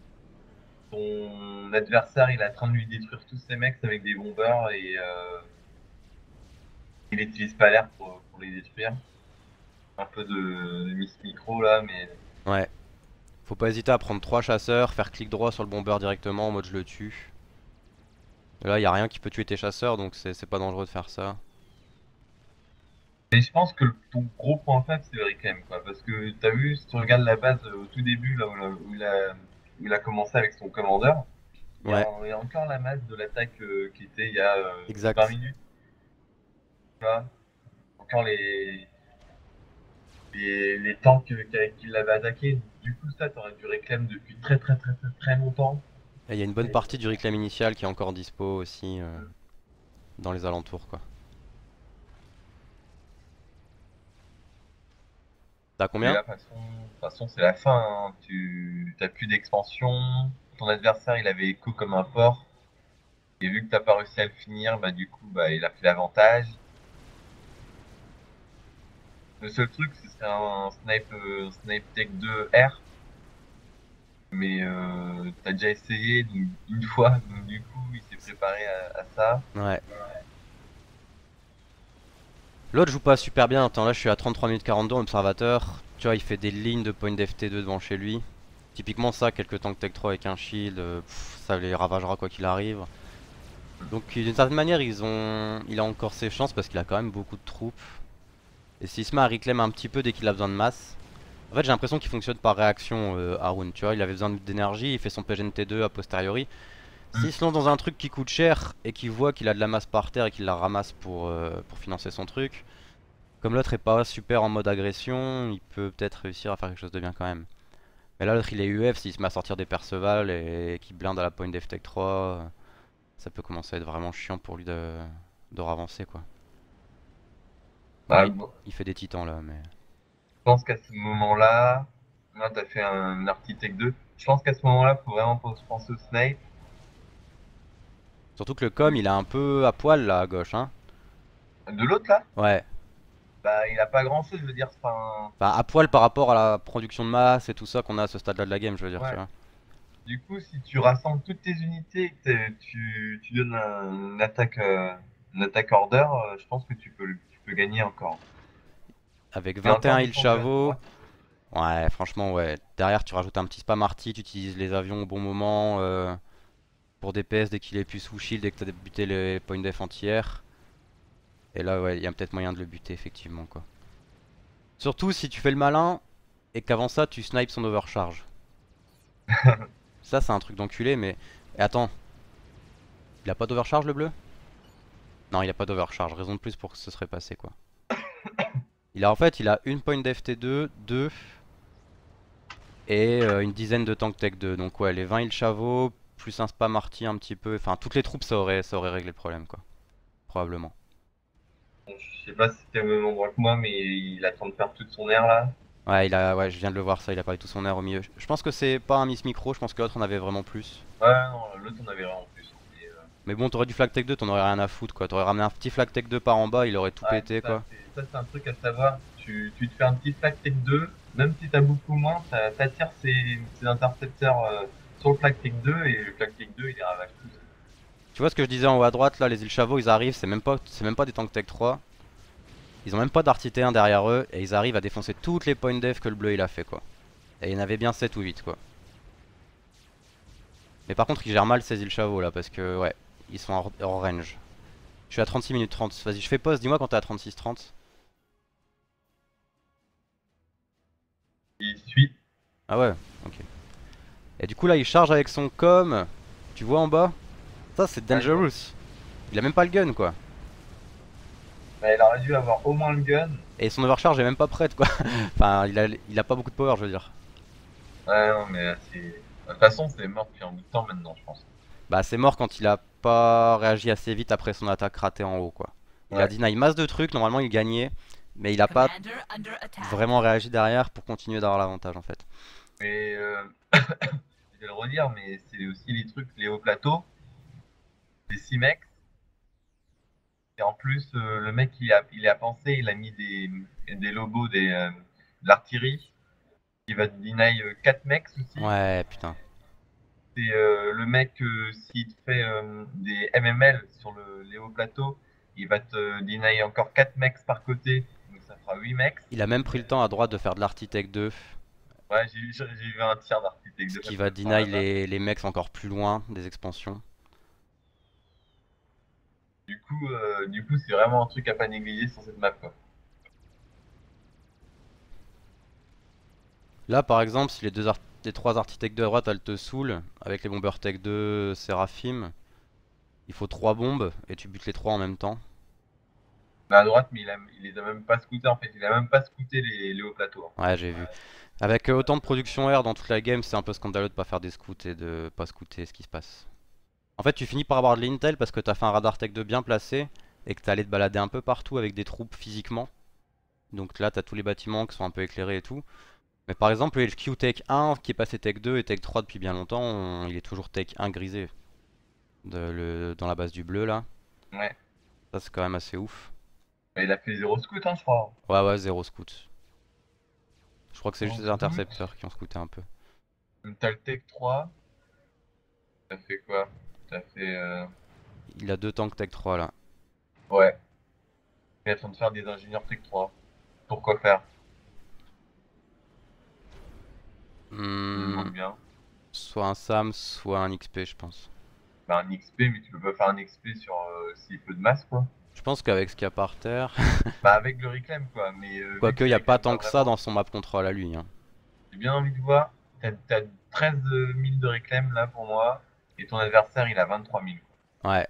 Son adversaire, il est en train de lui détruire tous ses mecs avec des bombers et euh, il n'utilise pas l'air pour, pour les détruire. Un peu de, de miss micro là, mais Ouais. Faut pas hésiter à prendre trois chasseurs, faire clic droit sur le bomber directement en mode je le tue. Et là y a rien qui peut tuer tes chasseurs donc c'est c'est pas dangereux de faire ça. mais je pense que ton gros point faible, c'est le reclaim, quoi. Parce que t'as vu, si tu regardes la base euh, au tout début, là, où, là, où il a, où il a commencé avec son commandeur, il y a, Ouais, il y a encore la masse de l'attaque euh, qui était il y a euh, vingt exact. minutes, tu vois. Encore les, les, les tanks euh, qui, qui l'avaient attaqué. Du coup, ça, t'aurais dû réclamer depuis très très très très très longtemps. Et il y a une bonne Et, partie du réclame initial qui est encore dispo aussi euh, euh, dans les alentours quoi. T'as mais combien? là, de toute façon, de toute façon, c'est la fin, hein. Tu t'as plus d'expansion. Ton adversaire, il avait écho comme un porc. Et vu que t'as pas réussi à le finir, bah du coup, bah il a fait l'avantage. Le seul truc, ce serait un snipe, euh, snipe tech deux R. Mais euh, t'as déjà essayé donc, une fois, donc du coup, il s'est préparé à, à ça. Ouais. L'autre joue pas super bien, attends là je suis à trente-trois minutes quarante-deux en observateur. Tu vois il fait des lignes de point d'F T deux devant chez lui. Typiquement ça, quelques tanks tech trois avec un shield, euh, pff, ça les ravagera quoi qu'il arrive. Donc d'une certaine manière ils ont, il a encore ses chances parce qu'il a quand même beaucoup de troupes. Et s'il se met à reclaim un petit peu dès qu'il a besoin de masse. En fait j'ai l'impression qu'il fonctionne par réaction euh, Haroun, tu vois, il avait besoin d'énergie, il fait son P G N T deux a posteriori. S'il se lance dans un truc qui coûte cher et qu'il voit qu'il a de la masse par terre et qu'il la ramasse pour, euh, pour financer son truc, comme l'autre est pas super en mode agression, il peut peut-être réussir à faire quelque chose de bien quand même. Mais là l'autre il est U F, s'il se met à sortir des Perceval et qu'il blinde à la point d'F Tech trois, ça peut commencer à être vraiment chiant pour lui de, de ravancer quoi. Bon là Bah, il, bon, il fait des titans là mais... je pense qu'à ce moment-là, là, t'as fait un architecte deux. Je pense qu'à ce moment-là, faut vraiment penser au snipe. Surtout que le com il est un peu à poil là à gauche hein. De l'autre là, Ouais. bah il a pas grand-chose, je veux dire, c'est pas un... Enfin à poil par rapport à la production de masse et tout ça qu'on a à ce stade là de la game je veux dire tu Ouais. vois. Du coup, si tu rassembles toutes tes unités et que t'es- tu, tu donnes un, une attaque, euh, une attaque order, euh, je pense que tu peux, le- tu peux gagner encore. Avec Il est vingt et un encore heal défendu à chevaux, droite. ouais franchement ouais. Derrière tu rajoutes un petit spam arty, tu utilises les avions au bon moment. Euh... Pour D P S dès qu'il est plus sous shield et que t'as buté les points def entières. Et là ouais, il y a peut-être moyen de le buter effectivement quoi. Surtout si tu fais le malin et qu'avant ça tu snipes son overcharge. Ça c'est un truc d'enculé mais... Et attends, il a pas d'overcharge le bleu? Non il a pas d'overcharge, raison de plus pour que ce serait passé quoi. Il a en fait il a une point d'F T deux, deux et euh, une dizaine de tanks tech deux. Donc ouais, les vingt Ilchavaux, plus un spam arty un petit peu, enfin toutes les troupes ça aurait, ça aurait réglé le problème quoi, probablement. Bon, je sais pas si c'était au même endroit que moi, mais il attend de faire toute son air là. Ouais, il a, ouais, je viens de le voir ça, il a pas eu tout son air au milieu. Je pense que c'est pas un miss micro, je pense que l'autre en avait vraiment plus. Ouais, non, l'autre on avait vraiment plus. Mais, euh, Mais bon, t'aurais du flag tech deux, t'en aurais rien à foutre quoi. T'aurais ramené un petit flag tech deux par en bas, il aurait tout Ouais, pété ça quoi. c'est ça, c'est un truc à savoir. Tu, tu te fais un petit flag tech deux, même si t'as beaucoup moins, ça t'attire ces, ces intercepteurs euh, sur le flag tech deux et le flag tech deux il les ravage tous. Tu vois ce que je disais en haut à droite là, les Ilchavaux ils arrivent, c'est même pas, c'est même pas des tanks tech trois. Ils ont même pas d'arty T un derrière eux et ils arrivent à défoncer toutes les point def que le bleu il a fait quoi. Et il y en avait bien sept ou huit quoi. Mais par contre ils gèrent mal ces Ilchavaux là parce que ouais, ils sont hors, hors range. Je suis à trente-six minutes trente, vas-y je fais pause, dis-moi quand t'es à trente-six trente. Il suit. Ah ouais, ok. Et du coup là il charge avec son com, tu vois en bas? Ça c'est Ouais, je vois. dangerous. Il a même pas le gun quoi. Bah, il aurait dû avoir au moins le gun. Et son overcharge est même pas prête quoi. Enfin il a, il a pas beaucoup de power je veux dire. Ouais, non, mais là, c'est. De toute façon, c'est mort depuis un bout de temps maintenant, je pense. Bah c'est mort quand il a pas réagi assez vite après son attaque ratée en haut quoi. Il a Ouais. deny masse de trucs, normalement il gagnait. Mais il a pas Commander under attack. vraiment réagi derrière pour continuer d'avoir l'avantage en fait. Mais euh, je vais le redire, mais c'est aussi les trucs, les hauts plateaux, les Simex. Et en plus, euh, le mec, il a, il a pensé, il a mis des, des logos des, euh, de l'artillerie. Il va te deny euh, quatre mecs aussi. Ouais putain. C'est euh, le mec, euh, s'il te fait euh, des M M L sur le, les hauts plateaux, il va te deny encore quatre mecs par côté. Donc ça fera huit mecs. Il a même pris le temps à droite de faire de l'architecte deux. Ouais, j'ai j'ai vu un tir d'architecte Ce de qui fait va par deny là-bas. les, les mecs encore plus loin des expansions. Du coup, euh, du coup, c'est vraiment un truc à pas négliger sur cette map, quoi. Là par exemple si les, deux ar- les trois architectes de droite elles te saoulent, avec les bombers tech deux Seraphim, il faut trois bombes et tu butes les trois en même temps. Là, à droite, mais il, a, il les a même pas scoutés, en fait. Il a même pas scouté les, les hauts plateaux, hein. Ouais j'ai vu. Avec euh, autant de production air dans toute la game, c'est un peu scandaleux de pas faire des scouts et de pas scouter ce qui se passe. En fait, tu finis par avoir de l'intel parce que t'as fait un radar tech deux bien placé et que t'es allé te balader un peu partout avec des troupes physiquement. Donc là, t'as tous les bâtiments qui sont un peu éclairés et tout. Mais par exemple, le H Q Tech un qui est passé Tech deux et Tech trois depuis bien longtemps, on- il est toujours Tech un grisé de, le, dans la base du bleu là. Ouais. Ça, c'est quand même assez ouf. Mais il a fait zéro scout, hein, je crois. Ouais, ouais, zéro scout. Je crois que c'est Zéro juste les scout. intercepteurs qui ont scouté un peu. T'as le Tech trois. T'as fait quoi? T'as fait. Euh... Il a deux tanks Tech trois là. Ouais. Il est en train de faire des ingénieurs Tech trois. Pourquoi faire? Je me Hmm, demande bien. soit un SAM, soit un X P, je pense. Bah, un X P, mais tu peux pas faire un X P sur euh, si peu de masse, quoi. Je pense qu'avec ce qu'il y a par terre. Bah, avec le reclaim, quoi. Mais euh, vu Quoique, que il tu n'y a pas réclames pas tant que ça vraiment, dans son map control à lui. Hein. j'ai bien envie de voir. T'as t'as treize mille de réclaim là pour moi. Et ton adversaire, il a vingt-trois mille. Ouais.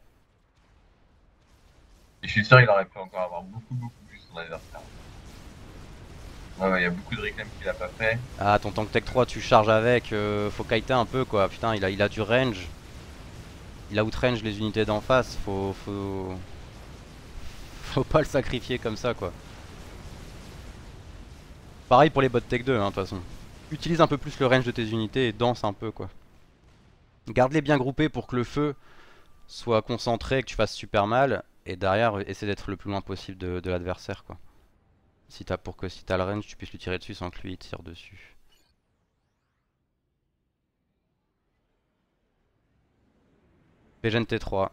Et je suis sûr il aurait pu encore avoir beaucoup, beaucoup plus son adversaire. Ouais, ouais, il y a beaucoup de réclames qu'il a pas fait. Ah, ton tank tech trois, tu charges avec. Euh, faut kiter un peu quoi. Putain, il a, il a du range. Il a outrange les unités d'en face. Faut, faut. Faut pas le sacrifier comme ça quoi. Pareil pour les bots tech deux, hein, de toute façon. Utilise un peu plus le range de tes unités et danse un peu quoi. Garde-les bien groupés pour que le feu soit concentré et que tu fasses super mal. Et derrière, essaie d'être le plus loin possible de, de l'adversaire quoi. Si t'as pour que si t'as le range, tu puisses lui tirer dessus sans que lui il tire dessus. P G N T trois.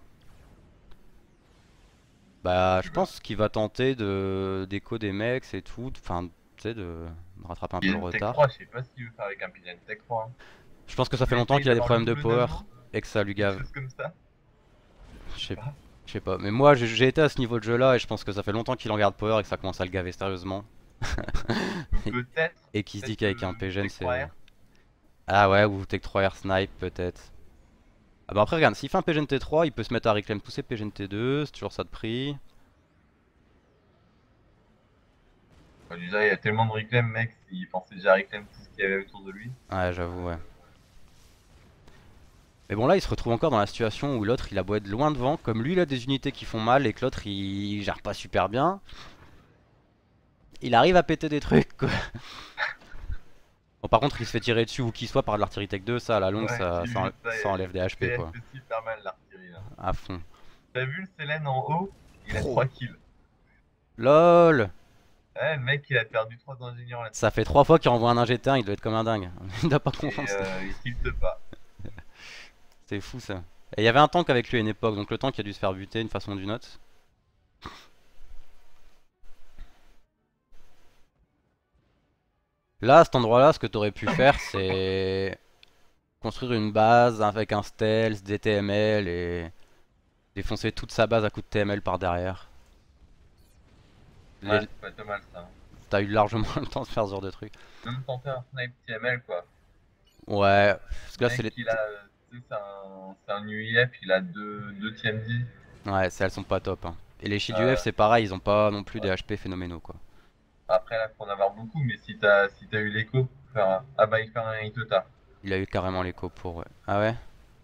Bah, je pense qu'il va tenter de déco des mecs et tout. Enfin, tu sais, de... de rattraper un peu le Pigeon Tech retard. trois, je sais pas ce qu'il veut faire avec un Pigeon Tech trois, hein. Je pense que ça Il fait va longtemps essayer qu'il a des d'avoir le problèmes de double power d'anneau, et que ça lui quelque gave. chose comme ça. Je sais pas. Je sais pas. Mais moi, j'ai- j'ai été à ce niveau de jeu là et je pense que ça fait longtemps qu'il en garde power et que ça commence à le gaver sérieusement. Donc peut-être, Et qu'il se dit peut-être qu'avec un euh, P G N Tech trois c'est. R. Ah ouais, ou Tech trois R Snipe peut-être. Ah bah après, regarde, s'il fait un P G N T trois, il peut se mettre à reclaim tous ses P G N T deux, c'est toujours ça de prix. Enfin, déjà, il y a tellement de réclames, mec. Il pensait déjà à réclamer tout ce qu'il y avait autour de lui. Ouais, j'avoue, ouais. Mais bon, là, il se retrouve encore dans la situation où l'autre, il a beau être loin devant, comme lui, il a des unités qui font mal et que l'autre, il... il gère pas super bien. Il arrive à péter des trucs, quoi. Bon, par contre, il se fait tirer dessus où qu'il soit par de l'artillerie tech deux, ça, à la longue, Ouais, ça, j'ai ça, vu en- ça, ça et enlève des H P, elle quoi. fait super mal l'artillerie là. À fond. T'as vu le Selen en haut? Il a Oh. trois kills. LOL! Ouais, le mec il a perdu trois ingénieurs là. Ça fait trois fois qu'il envoie un ingé T un, il doit être comme un dingue. Il doit pas Et confiance. euh, il tilte pas. C'est fou, ça. Et il y avait un tank avec lui à une époque, donc le tank a dû se faire buter d'une façon ou d'une autre. Là, à cet endroit-là, ce que t'aurais pu faire, c'est construire une base avec un stealth, des T M L et défoncer toute sa base à coups de T M L par derrière. Ouais, Les- c'est pas trop mal ça. T'as eu largement le temps de faire ce genre de truc. Même tenter un snipe T M L quoi. Ouais, parce que Le là, c'est mec les... il a, euh, tu sais, c'est un, c'est un U I F, il a deux, deux T M D. Ouais, c'est- elles sont pas top, hein. Et les shields Euh, U F, c'est pareil, ils ont pas non plus des H P phénoménaux, quoi. Après là faut en avoir beaucoup, mais si t'as si t'as eu l'écho pour faire un... Ah bah il fait un Itota. Il a eu carrément l'écho pour, ouais. Ah ouais?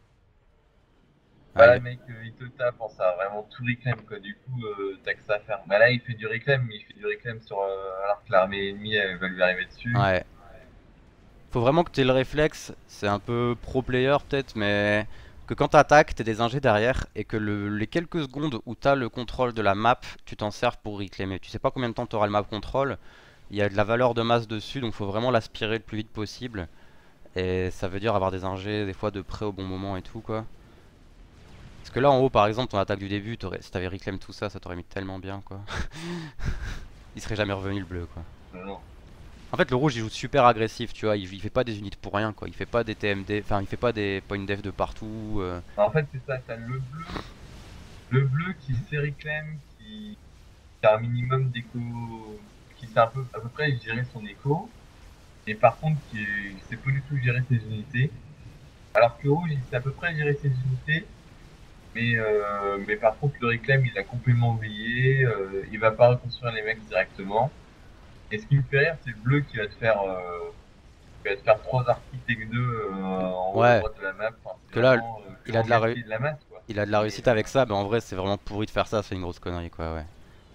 Bah Ah, là il... le mec euh, Itota pense à vraiment tout reclaim quoi, du coup euh, t'as que ça à faire. Bah là il fait du reclaim, mais il fait du reclaim sur euh, alors que l'armée ennemie elle va lui arriver dessus. Ouais. Faut vraiment que tu aies le réflexe, c'est un peu pro player peut-être, mais que quand t'attaques, t'aies des ingés derrière et que le- les quelques secondes où t'as le contrôle de la map, tu t'en serves pour reclaimer. Tu sais pas combien de temps t'auras le map control, il y a de la valeur de masse dessus, donc faut vraiment l'aspirer le plus vite possible. Et ça veut dire avoir des ingés des fois de près au bon moment et tout quoi. Parce que là en haut par exemple, ton attaque du début, t'aurais- si t'avais reclaim tout ça, ça t'aurait mis tellement bien quoi. Il serait jamais revenu le bleu quoi. Non, non. En fait, le rouge il joue super agressif, tu vois. Il, il fait pas des unités pour rien, quoi. Il fait pas des T M D, enfin, il fait pas des point def de partout. euh. En fait c'est ça, t'as le bleu, le bleu qui sait reclaim, qui, qui a un minimum d'écho, qui sait un peu, à peu près gérer son écho, et par contre qui, est- qui sait pas du tout gérer ses unités. Alors que rouge il sait à peu près gérer ses unités, mais, euh, mais par contre le reclaim il a complètement oublié, euh, il va pas reconstruire les mecs directement. Et ce qui me fait rire c'est le bleu qui va te faire, euh, qui va te faire trois architectes deux euh, en haut à Ouais, droite de la map. Enfin, c'est que là, vraiment, euh, que il a de la, l'engagement réu- de la masse quoi. il a de la Mais, réussite euh, avec ça, mais en vrai, c'est vraiment pourri de faire ça. C'est une grosse connerie, quoi, ouais.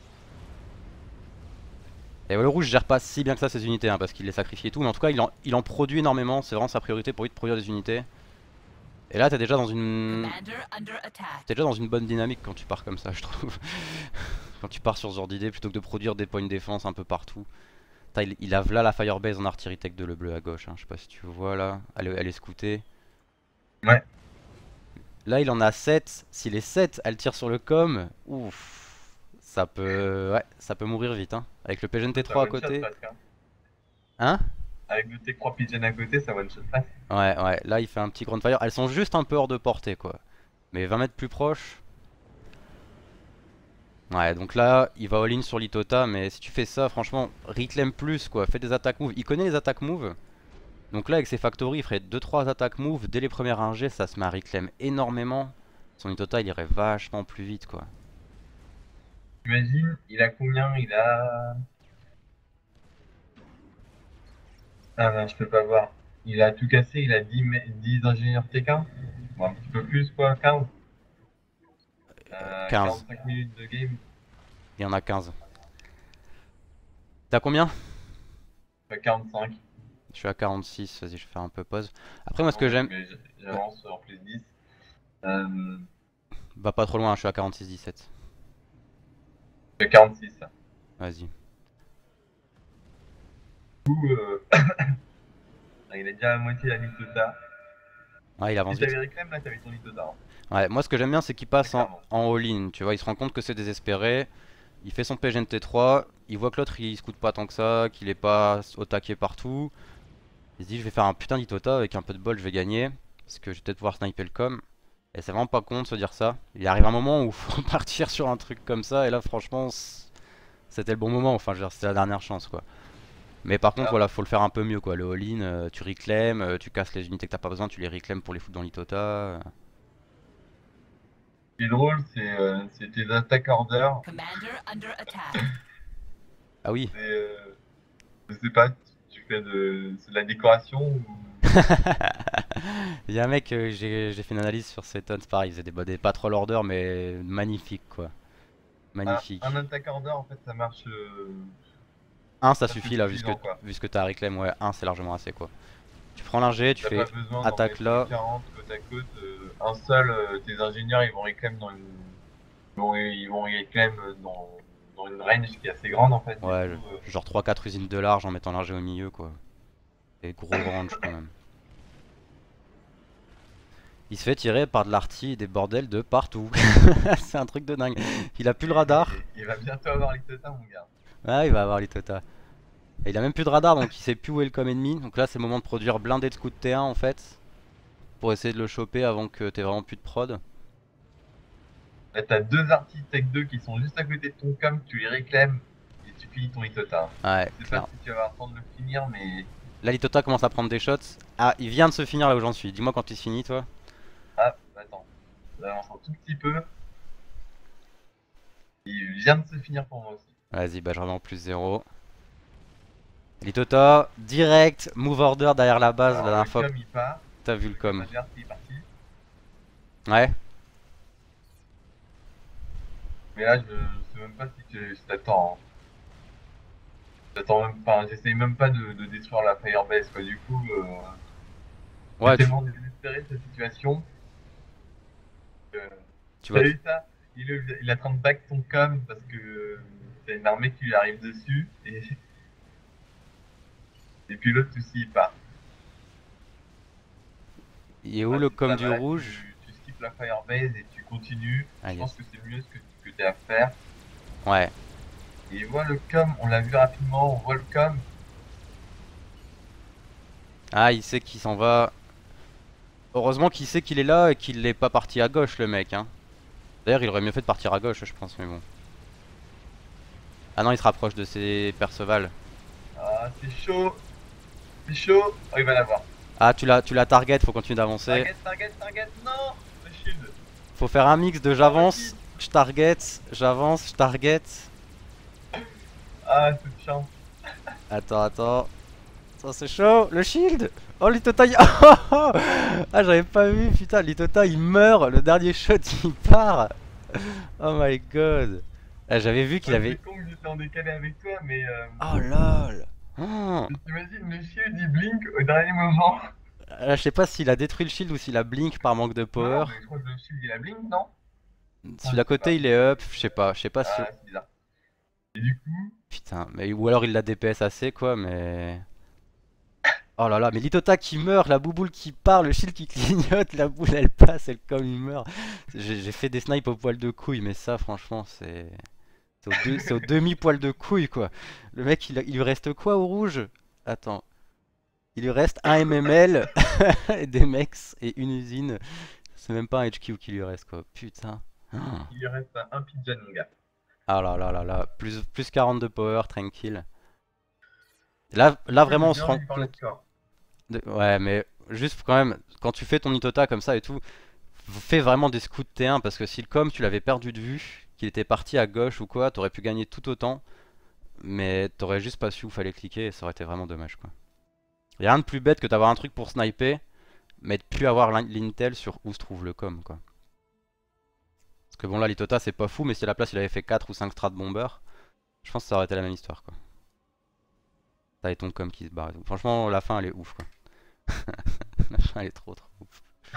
Et ouais, le rouge gère pas si bien que ça ses unités, hein, parce qu'il les sacrifie et tout, mais en tout cas, il en, il en produit énormément. C'est vraiment sa priorité pour lui de produire des unités. Et là, t'es déjà dans une, Commander under attack. t'es déjà dans une bonne dynamique quand tu pars comme ça, je trouve. Quand tu pars sur ce genre d'idée, plutôt que de produire des points de défense un peu partout. Putain, il, il a là la Firebase en artillerie tech de le bleu à gauche, hein. Je sais pas si tu vois là, elle, est- elle est scoutée. Ouais. Là il en a sept, si les sept elle tire sur le com, ouf, ça peut, ouais, ça peut mourir vite hein. Avec le P G N T Ça trois à one shot côté. presque, hein. Hein? Avec le T trois Pigeon à côté, ça one shot presque. Ouais, ouais, là il fait un petit Groundfire, elles sont juste un peu hors de portée quoi. Mais vingt mètres plus proche. Ouais, donc là, il va all-in sur l'Itota, mais si tu fais ça, franchement, reclaim plus quoi, fais des attaques move. Il connaît les attaques move. Donc là, avec ses factories, il ferait deux trois attaques move. Dès les premières rangées, ça se met à reclaim énormément. Son Itota, il irait vachement plus vite quoi. Imagine, il a combien? Il a. Ah non, je peux pas voir. Il a tout cassé, il a dix, me- dix ingénieurs T K. Bon, un petit peu plus quoi, quinze. Euh, quinze. quarante-cinq minutes de game, Il y en a quinze. T'as combien? enfin, quarante-cinq. Je suis à quarante-six, vas-y, je vais faire un peu pause. Après, moi, ce que j'aime. Mais j- J'avance en plus dix. Euh, Va pas trop loin, je suis à quarante-six dix-sept. je fais quarante-six. Ça. Vas-y. Du coup, euh, il a déjà la moitié la Litota. Ouais, il avance Si vite. t'avais reclaim, là t'avais ton Litota. Hein. Ouais, moi, ce que j'aime bien, c'est qu'il passe en, Clairement. en all-in. Tu vois, il se rend compte que c'est désespéré. Il fait son P G N T trois. Il voit que l'autre, il scoute pas tant que ça, qu'il est pas au taquet partout. Il se dit, je vais faire un putain d'Itota. Avec un peu de bol, je vais gagner. Parce que je vais peut-être pouvoir sniper le com. Et c'est vraiment pas con de se dire ça. Il arrive un moment où faut partir sur un truc comme ça. Et là, franchement, c- c'était le bon moment. Enfin, je veux dire, c'était la dernière chance, quoi. Mais par contre, Ah. voilà, faut le faire un peu mieux, quoi. Le all-in, euh, tu reclaims, euh, tu casses les unités que t'as pas besoin, tu les reclaims pour les foutre dans l'Itota. euh. Ce qui est drôle, c'est euh, c'est tes attaques order. Commander under attack. Ah oui, C'est, euh, je sais pas, tu fais de, c'est de la décoration ou... Il y a un mec, euh, j'ai j'ai fait une analyse sur ses tons, pareil, il faisait des, bah, des patrol orders, mais magnifiques quoi. un, un Magnifique. attack order en fait ça marche. Euh, Un ça ça c'est suffit là, vu ce que, suffisant quoi. vu ce que t'as réclame, ouais, un c'est largement assez quoi. Tu prends l'ingé, tu T'as pas fais besoin d'en attaque mettre là. quarante côte à côte. Euh, un seul, euh, tes ingénieurs ils vont réclamer dans une. Ils vont, ils vont réclamer dans, dans une range qui est assez grande en fait. Du Ouais, coup, euh, genre trois quatre usines de large en mettant l'ingé au milieu quoi. Et gros range quand même. Il se fait tirer par de l'arty et des bordels de partout. C'est un truc de dingue. Il a plus le radar. il, il va bientôt avoir les Tota mon gars. Ouais, il va avoir les Tota. Et il a même plus de radar donc il sait plus où est le com ennemi. Donc là c'est le moment de produire blindé de scout T un en fait. Pour essayer de le choper avant que t'aies vraiment plus de prod. Là t'as deux architectes deux qui sont juste à côté de ton com, tu les réclames et tu finis ton Itota. Ouais, Je sais clair. pas si tu vas avoir le temps de le finir mais. Là l'Itota commence à prendre des shots. Ah, il vient de se finir là où j'en suis. Dis-moi quand il se finit toi. Ah, attends. On avance un tout petit peu. Il vient de se finir pour moi aussi. Vas-y, bah je remets en plus zéro. L'Itota, direct, move order derrière la base Alors, la dernière le fois que com il part. t'as vu le Le com com. adverse il est parti. Ouais. Mais là je, je sais même pas si tu si t'attends. Hein. J'attends même pas, j'essaye même pas de, de détruire la Firebase quoi. Du coup, euh, Ouais, j'ai tu, tellement désespéré de cette situation. Que... tu T'as vois. vu ça il, est- il est en train de back ton com parce que euh, t'as une armée qui lui arrive dessus et, et puis l'autre aussi il part. Il est où Ah, le c'est com ça, du bah là, rouge? tu, tu skippes la Firebase et tu continues. Ah Je pense yes. que c'est mieux ce que, que t'as à faire. Ouais. Et voilà le com, on l'a vu rapidement, on voit le com. Ah, il sait qu'il s'en va. Heureusement qu'il sait qu'il est là et qu'il est pas parti à gauche le mec hein. D'ailleurs il aurait mieux fait de partir à gauche je pense mais bon. Ah non il se rapproche de ses Perceval. Ah, c'est chaud. C'est chaud. Oh, il va l'avoir. Ah tu l'as tu l'as target, faut continuer d'avancer. Target, target, target, non. Le shield. Faut faire un mix de j'avance, je target, j'avance, je target. Ah, cette chance. Attends, attends. Ça c'est chaud, le shield. Oh l'Itota il... Ah j'avais pas vu, putain l'Itota il meurt, le dernier shot il part. Oh my god. Ah, j'avais vu qu'il Ouais, avait... c'est con que j'étais en décalé avec toi, mais euh, Oh lol. Oh. t'imagines le shield il blink au dernier moment. Ah, je sais pas s'il a détruit le shield ou s'il a blink par manque de Non, power. mais je crois que le shield il a blink, non? Celui d'à côté il est up, je sais pas, je sais pas si... Ah, c'est bizarre. Et du coup, Putain, mais ou alors il l'a D P S assez quoi, mais... Oh là là, mais l'Itota qui meurt, la bouboule qui part, le shield qui clignote, la boule elle passe, elle comme il meurt. J'ai j'ai fait des snipes au poil de couille, mais ça franchement c'est... C'est au, deux- c'est au demi-poil de couille quoi. Le mec il, a- il lui reste quoi au rouge? Attends. Il lui reste un M M L, et des mecs et une usine. C'est même pas un H Q qui lui reste quoi. Putain. Ah il lui reste un pigeon, mon gars. Ah là là là là. Plus, plus quarante de power, tranquille. Là, là Du coup, vraiment on j'ai se bien rend envie par le compte. score. de- Ouais mais juste quand même, quand tu fais ton Itota comme ça et tout, fais vraiment des scouts T un parce que si le com tu l'avais perdu de vue, qu'il était parti à gauche ou quoi, t'aurais pu gagner tout autant. Mais t'aurais juste pas su où fallait cliquer et ça aurait été vraiment dommage quoi. Y'a rien de plus bête que d'avoir un truc pour sniper, mais de plus avoir l'in- l'intel sur où se trouve le com quoi. Parce que bon là l'Itota c'est pas fou, mais si à la place il avait fait quatre ou cinq strats bomber, je pense que ça aurait été la même histoire quoi. T'avais ton com qui se barre et tout. Franchement la fin elle est ouf quoi. La fin elle est trop trop ouf.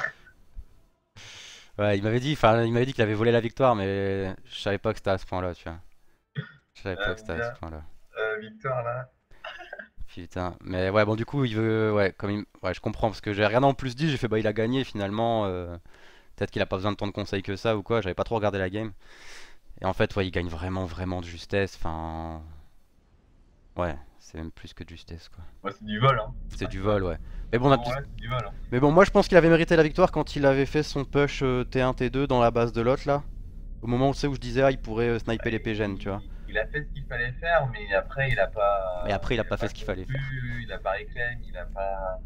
Ouais il m'avait dit, enfin il m'avait dit qu'il avait volé la victoire, mais je savais pas que c'était à ce point là tu vois. Je savais pas Ah, que mon c'était à ce gars, point là. euh, victoire là. Putain, mais ouais, bon, du coup, il veut. Ouais, comme il... ouais, je comprends parce que j'ai rien en plus dit. J'ai fait, bah, il a gagné finalement. euh, Peut-être qu'il a pas besoin de tant de conseils que ça ou quoi. J'avais pas trop regardé la game. Et en fait, ouais, il gagne vraiment, vraiment de justesse. Enfin. Ouais, c'est même plus que de justesse quoi. Ouais, c'est du vol, hein. C'est du vol, ouais. Mais bon, on a Bon, pu- ouais, c'est du vol, hein. mais bon, moi je pense qu'il avait mérité la victoire quand il avait fait son push euh, T un T deux dans la base de l'autre là. Au moment où, tu sais, où je disais, ah, il pourrait euh, sniper les P G N, tu vois. Il, il a fait ce qu'il fallait faire, mais après, il a pas. Et après, il a a pas fait ce qu'il fallait conclu, faire. il a pas réclame, il a pas.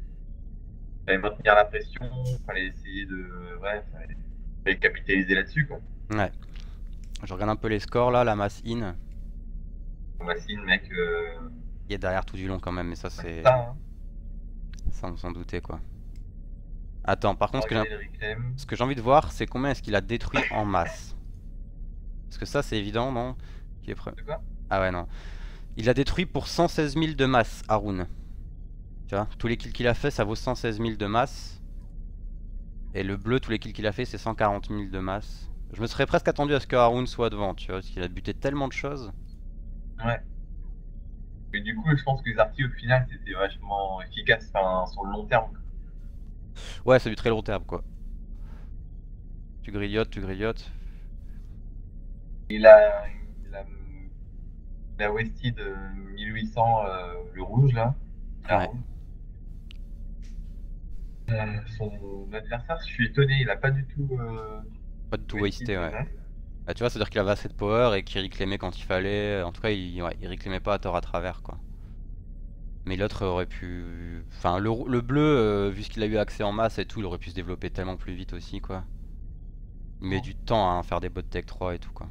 Il fallait maintenir la pression, il fallait essayer de. Ouais, fallait, fallait capitaliser là-dessus, quoi. Ouais. Je regarde un peu les scores là, la masse in. Machine, mec. Euh... Il est derrière tout du long quand même, mais ça c'est... Ça, hein. Ça on s'en doutait quoi. Attends, par contre, ce que j'ai Regarder le reclaim. ce que j'ai envie de voir, c'est combien est-ce qu'il a détruit en masse. Parce que ça c'est évident, non? Qui est pre- De quoi? Ah ouais, non. Il a détruit pour cent seize mille de masse, Haroun. Tu vois, tous les kills qu'il a fait, ça vaut cent seize mille de masse. Et le bleu, tous les kills qu'il a fait, c'est cent quarante mille de masse. Je me serais presque attendu à ce que Haroun soit devant, tu vois, parce qu'il a buté tellement de choses. Ouais. Mais du coup, je pense que les artis au final c'était vachement efficace, enfin, sur le long terme. Ouais, c'est du très long terme quoi. Tu grignotes, tu grignotes. Il a, il a, il a Westy de mille huit cents, euh, le rouge là. La Ouais. rouge. Euh, son adversaire, je suis étonné, il a pas du tout. Euh, Pas du tout Westy wasté, de ouais. neuf. Bah tu vois, c'est-à-dire qu'il avait assez de power et qu'il réclamait quand il fallait. En tout cas, il, ouais, il réclamait pas à tort à travers quoi. Mais l'autre aurait pu... Enfin, le, rou- le bleu, euh, vu qu'il a eu accès en masse et tout, il aurait pu se développer tellement plus vite aussi quoi. Il met du temps à faire des bots tech trois et tout quoi.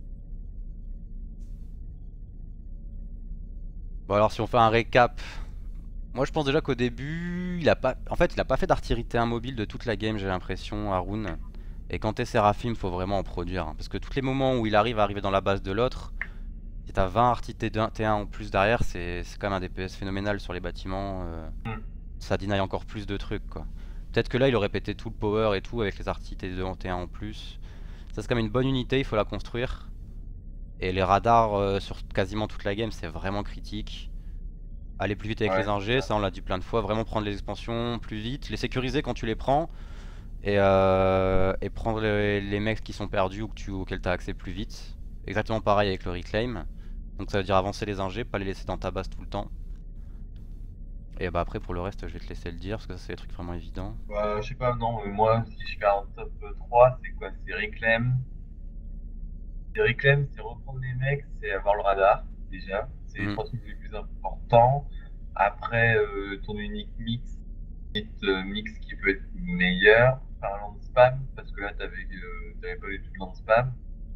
Bon alors si on fait un récap, moi je pense déjà qu'au début, il a pas, en fait il a pas fait d'artillerie T un mobile de toute la game j'ai l'impression, Haroun. Et quand t'es Seraphim, faut vraiment en produire, hein, parce que tous les moments où il arrive à arriver dans la base de l'autre, si t'as vingt artis T un en plus derrière, c'est c'est quand même un D P S phénoménal sur les bâtiments, euh, Mm. ça deny encore plus de trucs quoi. Peut-être que là il aurait pété tout le power et tout avec les artis T deux en T un en plus. Ça c'est quand même une bonne unité, il faut la construire. Et les radars euh, sur quasiment toute la game, c'est vraiment critique. Aller plus vite avec Ouais, les ingés, ça on l'a dit plein de fois, vraiment prendre les expansions plus vite, les sécuriser quand tu les prends, et, euh, et prendre les, les mecs qui sont perdus ou que tu, auxquels tu as accès plus vite. Exactement pareil avec le reclaim. Donc ça veut dire avancer les ingés, pas les laisser dans ta base tout le temps. Et bah après pour le reste je vais te laisser le dire parce que ça c'est des trucs vraiment évidents. Bah, je sais pas, non, mais moi, si je fais un top trois, c'est quoi? C'est reclaim. C'est reclaim, c'est reprendre les mecs, c'est avoir le radar, déjà. C'est les Mhm. trois trucs les plus importants. Après, euh, ton unique mix, unique, euh, mix qui peut être meilleur, par un land spam, parce que là, t'avais euh, t'avais pas du tout de land spam.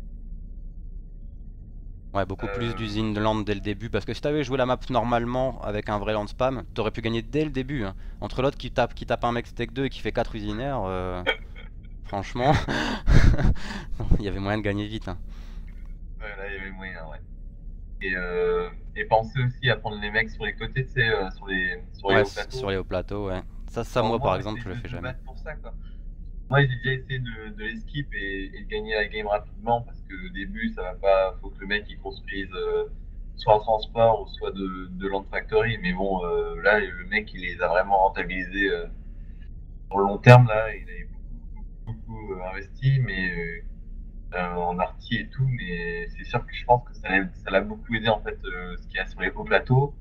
Ouais, beaucoup plus Euh, d'usines de land dès le début, parce que si t'avais joué la map normalement avec un vrai land spam, t'aurais pu gagner dès le début, hein. Entre l'autre qui tape, qui tape un mec stake deux et qui fait quatre usinaires, euh, franchement, il y avait moyen de gagner vite, hein. ouais, là, il y avait moyen, ouais. Et, euh, et penser aussi à prendre les mecs sur les côtés, tu sais, euh, sur les, sur les Ouais, hauts s- plateaux. sur les hauts plateaux, ouais. Ça, ça Enfin, au moi par moins, exemple, essayer je le de fais te jamais. battre pour ça, quoi. Moi, j'ai déjà essayé de, de les skip et, et de gagner la game rapidement parce que au début, ça va pas. Faut que le mec il construise euh, soit en transport ou soit de, de Land Factory. Mais bon, euh, là, le mec il les a vraiment rentabilisés euh, sur le long terme. Là, il avait beaucoup, beaucoup, beaucoup, euh, investi, mais euh, euh, en arty et tout. Mais c'est sûr que je pense que ça l'a ça l'a beaucoup aidé en fait euh, ce qu'il y a sur les hauts plateaux.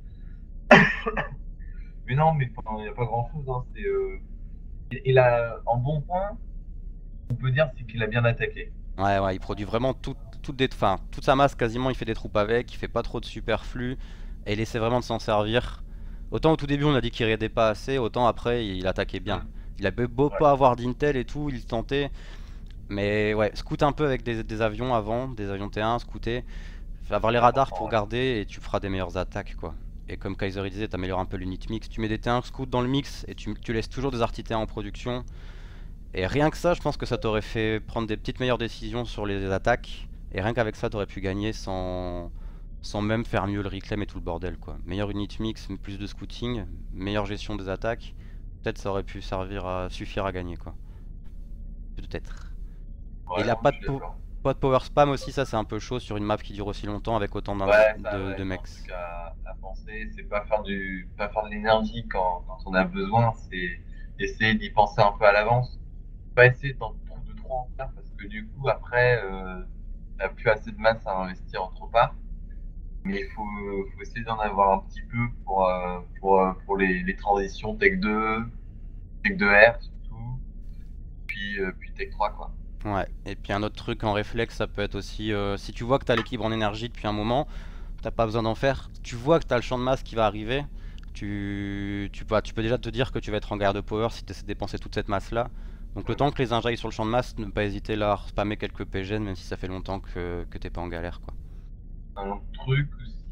Mais non, mais enfin, il n'y a pas grand chose. Hein, c'est, euh, il il a en bon point, on peut dire, c'est qu'il a bien attaqué. Ouais, ouais, il produit vraiment tout, toute, des, enfin, toute sa masse quasiment, il fait des troupes avec, il fait pas trop de superflu, et il essaie vraiment de s'en servir. Autant au tout début on a dit qu'il raidait pas assez, autant après il attaquait bien. Il a beau Ouais. pas avoir d'intel et tout, il tentait. Mais ouais, scout un peu avec des, des avions avant, des avions T un, scouter. Avoir les radars pour Ouais. garder et tu feras des meilleures attaques quoi. Et comme Kaiser il disait, t'améliores un peu l'unit mix. Tu mets des T un scout dans le mix et tu, tu laisses toujours des artis T un en production. Et rien que ça, je pense que ça t'aurait fait prendre des petites meilleures décisions sur les attaques. Et rien qu'avec ça, t'aurais pu gagner sans, sans même faire mieux le reclaim et tout le bordel quoi. Meilleur unit mix, plus de scouting, meilleure gestion des attaques. Peut-être ça aurait pu servir à suffire à gagner quoi. Peut-être. Et Ouais, il a non, pas je de, suis po- d'accord. pas de power spam aussi, ça c'est un peu chaud sur une map qui dure aussi longtemps avec autant d'in- Ouais, ça, de, ouais, de c'est un mecs. truc à, à penser. C'est pas faire du, pas faire de l'énergie quand, quand on a besoin. C'est essayer d'y penser un peu à l'avance. Pas essayer d'en trop de trop en faire parce que du coup après, euh, t'as plus assez de masse à investir en trop part. Mais il faut, faut essayer d'en avoir un petit peu pour, euh, pour, euh, pour les, les transitions Tech deux, Tech deux R surtout, puis, euh, puis Tech trois quoi. Ouais, et puis un autre truc en réflexe, ça peut être aussi, euh, si tu vois que t'as l'équilibre en énergie depuis un moment, t'as pas besoin d'en faire, tu vois que t'as le champ de masse qui va arriver, tu, tu, peux, tu peux déjà te dire que tu vas être en guerre de power si tu essaies de dépenser toute cette masse là. Donc le temps que les injects sur le champ de masse, ne pas hésiter là à spammer quelques P G N même si ça fait longtemps que, que t'es pas en galère quoi. Un autre truc aussi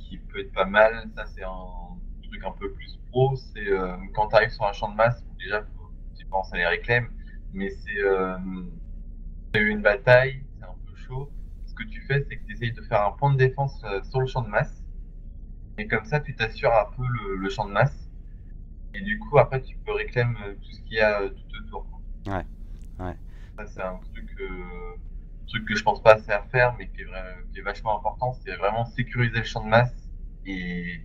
qui peut être pas mal, ça c'est un truc un peu plus pro, c'est euh, quand tu arrives sur un champ de masse, déjà faut, tu penses à les réclames, mais c'est euh, t'as eu une bataille, c'est un peu chaud. Ce que tu fais, c'est que tu essayes de faire un point de défense euh, sur le champ de masse, et comme ça tu t'assures un peu le, le champ de masse, et du coup après tu peux réclamer euh, tout ce qu'il y a euh, tout autour. Ouais, ouais. Ça c'est un truc, euh, truc que je pense pas assez à faire, mais qui est, vrai, qui est vachement important, c'est vraiment sécuriser le champ de masse, et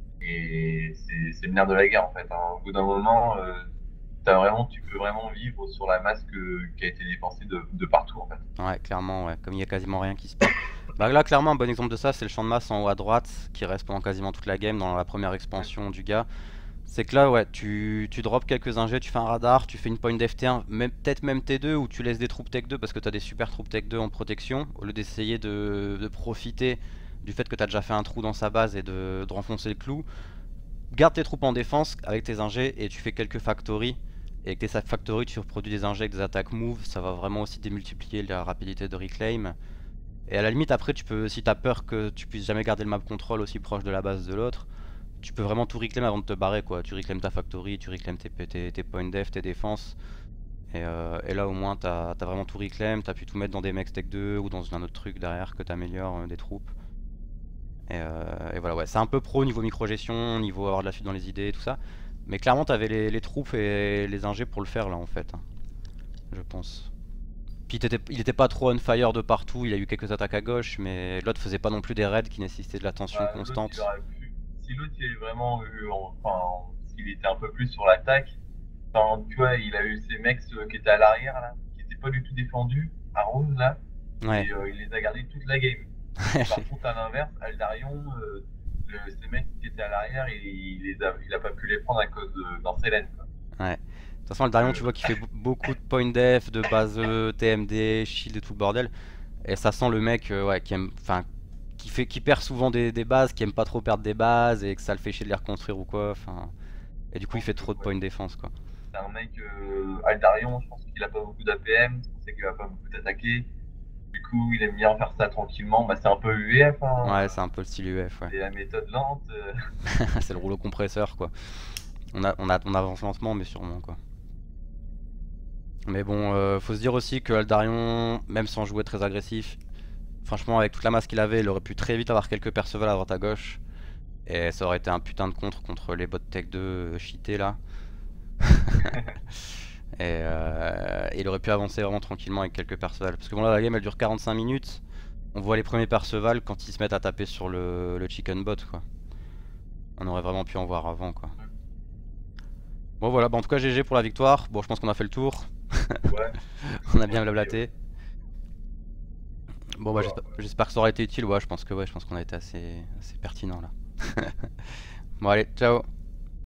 Et c'est c'est le nerf de la guerre en fait, hein. Au bout d'un moment, euh, t'as vraiment, tu peux vraiment vivre sur la masse que- qui a été dépensée de, de partout en fait. Ouais, clairement, ouais. Comme il y a quasiment rien qui se passe. Bah là, clairement, un bon exemple de ça, c'est le champ de masse en haut à droite, qui reste pendant quasiment toute la game dans la première expansion du gars. C'est que là, ouais, tu, tu drops quelques ingés, tu fais un radar, tu fais une point d'F T un, même- peut-être même T deux, ou tu laisses des troupes Tech deux parce que t'as des super troupes Tech deux en protection, au lieu d'essayer de, de profiter du fait que t'as déjà fait un trou dans sa base et de, de renfoncer le clou. Garde tes troupes en défense avec tes ingés et tu fais quelques factories. Et avec tes factories, tu reproduis des ingés avec des attaques move, ça va vraiment aussi démultiplier la rapidité de reclaim. Et à la limite, après, tu peux, si t'as peur que tu puisses jamais garder le map control aussi proche de la base de l'autre, tu peux vraiment tout reclaim avant de te barrer, quoi. Tu reclaimes ta factory, tu reclaimes tes, tes, tes points def, tes défenses. Et, euh, et là, au moins, t'as as vraiment tout reclaim, t'as pu tout mettre dans des mecs tech deux ou dans un autre truc derrière que t'améliores euh, des troupes. Et, euh, et voilà, ouais, c'est un peu pro niveau micro-gestion, niveau avoir de la suite dans les idées et tout ça. Mais clairement, t'avais les, les troupes et les ingés pour le faire là en fait, hein, je pense. Puis t'étais- il était pas trop on fire de partout, il a eu quelques attaques à gauche, mais l'autre faisait pas non plus des raids qui nécessitaient de l'attention Bah, l'autre, il constante. aurait pu, si l'autre il avait vraiment eu, enfin, s'il était un peu plus sur l'attaque, enfin, tu vois, il a eu ces mecs euh, qui étaient à l'arrière là, qui étaient pas du tout défendus, à Rune là, Ouais. et euh, il les a gardés toute la game. Par contre, à l'inverse, Aldarion, euh, le- ces mecs qui étaient à l'arrière, il, il les a, il a pas pu les prendre à cause de- d'un Selen, quoi. Ouais. De toute façon, le Darion, tu vois qu'il fait beaucoup de point def, de base E, T M D, shield et tout le bordel. Et ça sent le mec euh, ouais, qui aime, enfin, qui fait, qui perd souvent des, des bases, qui aime pas trop perdre des bases et que ça le fait chier de les reconstruire ou quoi. Enfin, et du coup, il fait trop de Ouais. point défense quoi. C'est un mec, euh, Aldarion, je pense qu'il a pas beaucoup d'A P M, c'est pour ça qu'il va pas beaucoup t'attaquer. Du coup, il aime bien faire ça tranquillement. Bah, c'est un peu U E F, hein. Ouais, c'est un peu le style U F, ouais. C'est la méthode lente. euh. C'est le rouleau compresseur quoi. On, a, on, a, on avance lentement, mais sûrement quoi. Mais bon, euh, faut se dire aussi que Aldarion, même sans jouer très agressif, franchement, avec toute la masse qu'il avait, il aurait pu très vite avoir quelques Perceval à droite à gauche. Et ça aurait été un putain de contre contre les bots tech deux euh, cheatés là. Et euh, il aurait pu avancer vraiment tranquillement avec quelques Perceval. Parce que bon là la game elle dure quarante-cinq minutes. On voit les premiers Perceval quand ils se mettent à taper sur le, le chicken bot quoi. On aurait vraiment pu en voir avant quoi. Bon voilà, bah, en tout cas G G pour la victoire. Bon je pense qu'on a fait le tour. Ouais. On a bien blablaté. Bon bah j'espère que ça aura été utile, ouais je pense que ouais, je pense qu'on a été assez, assez pertinent là. Bon allez, ciao.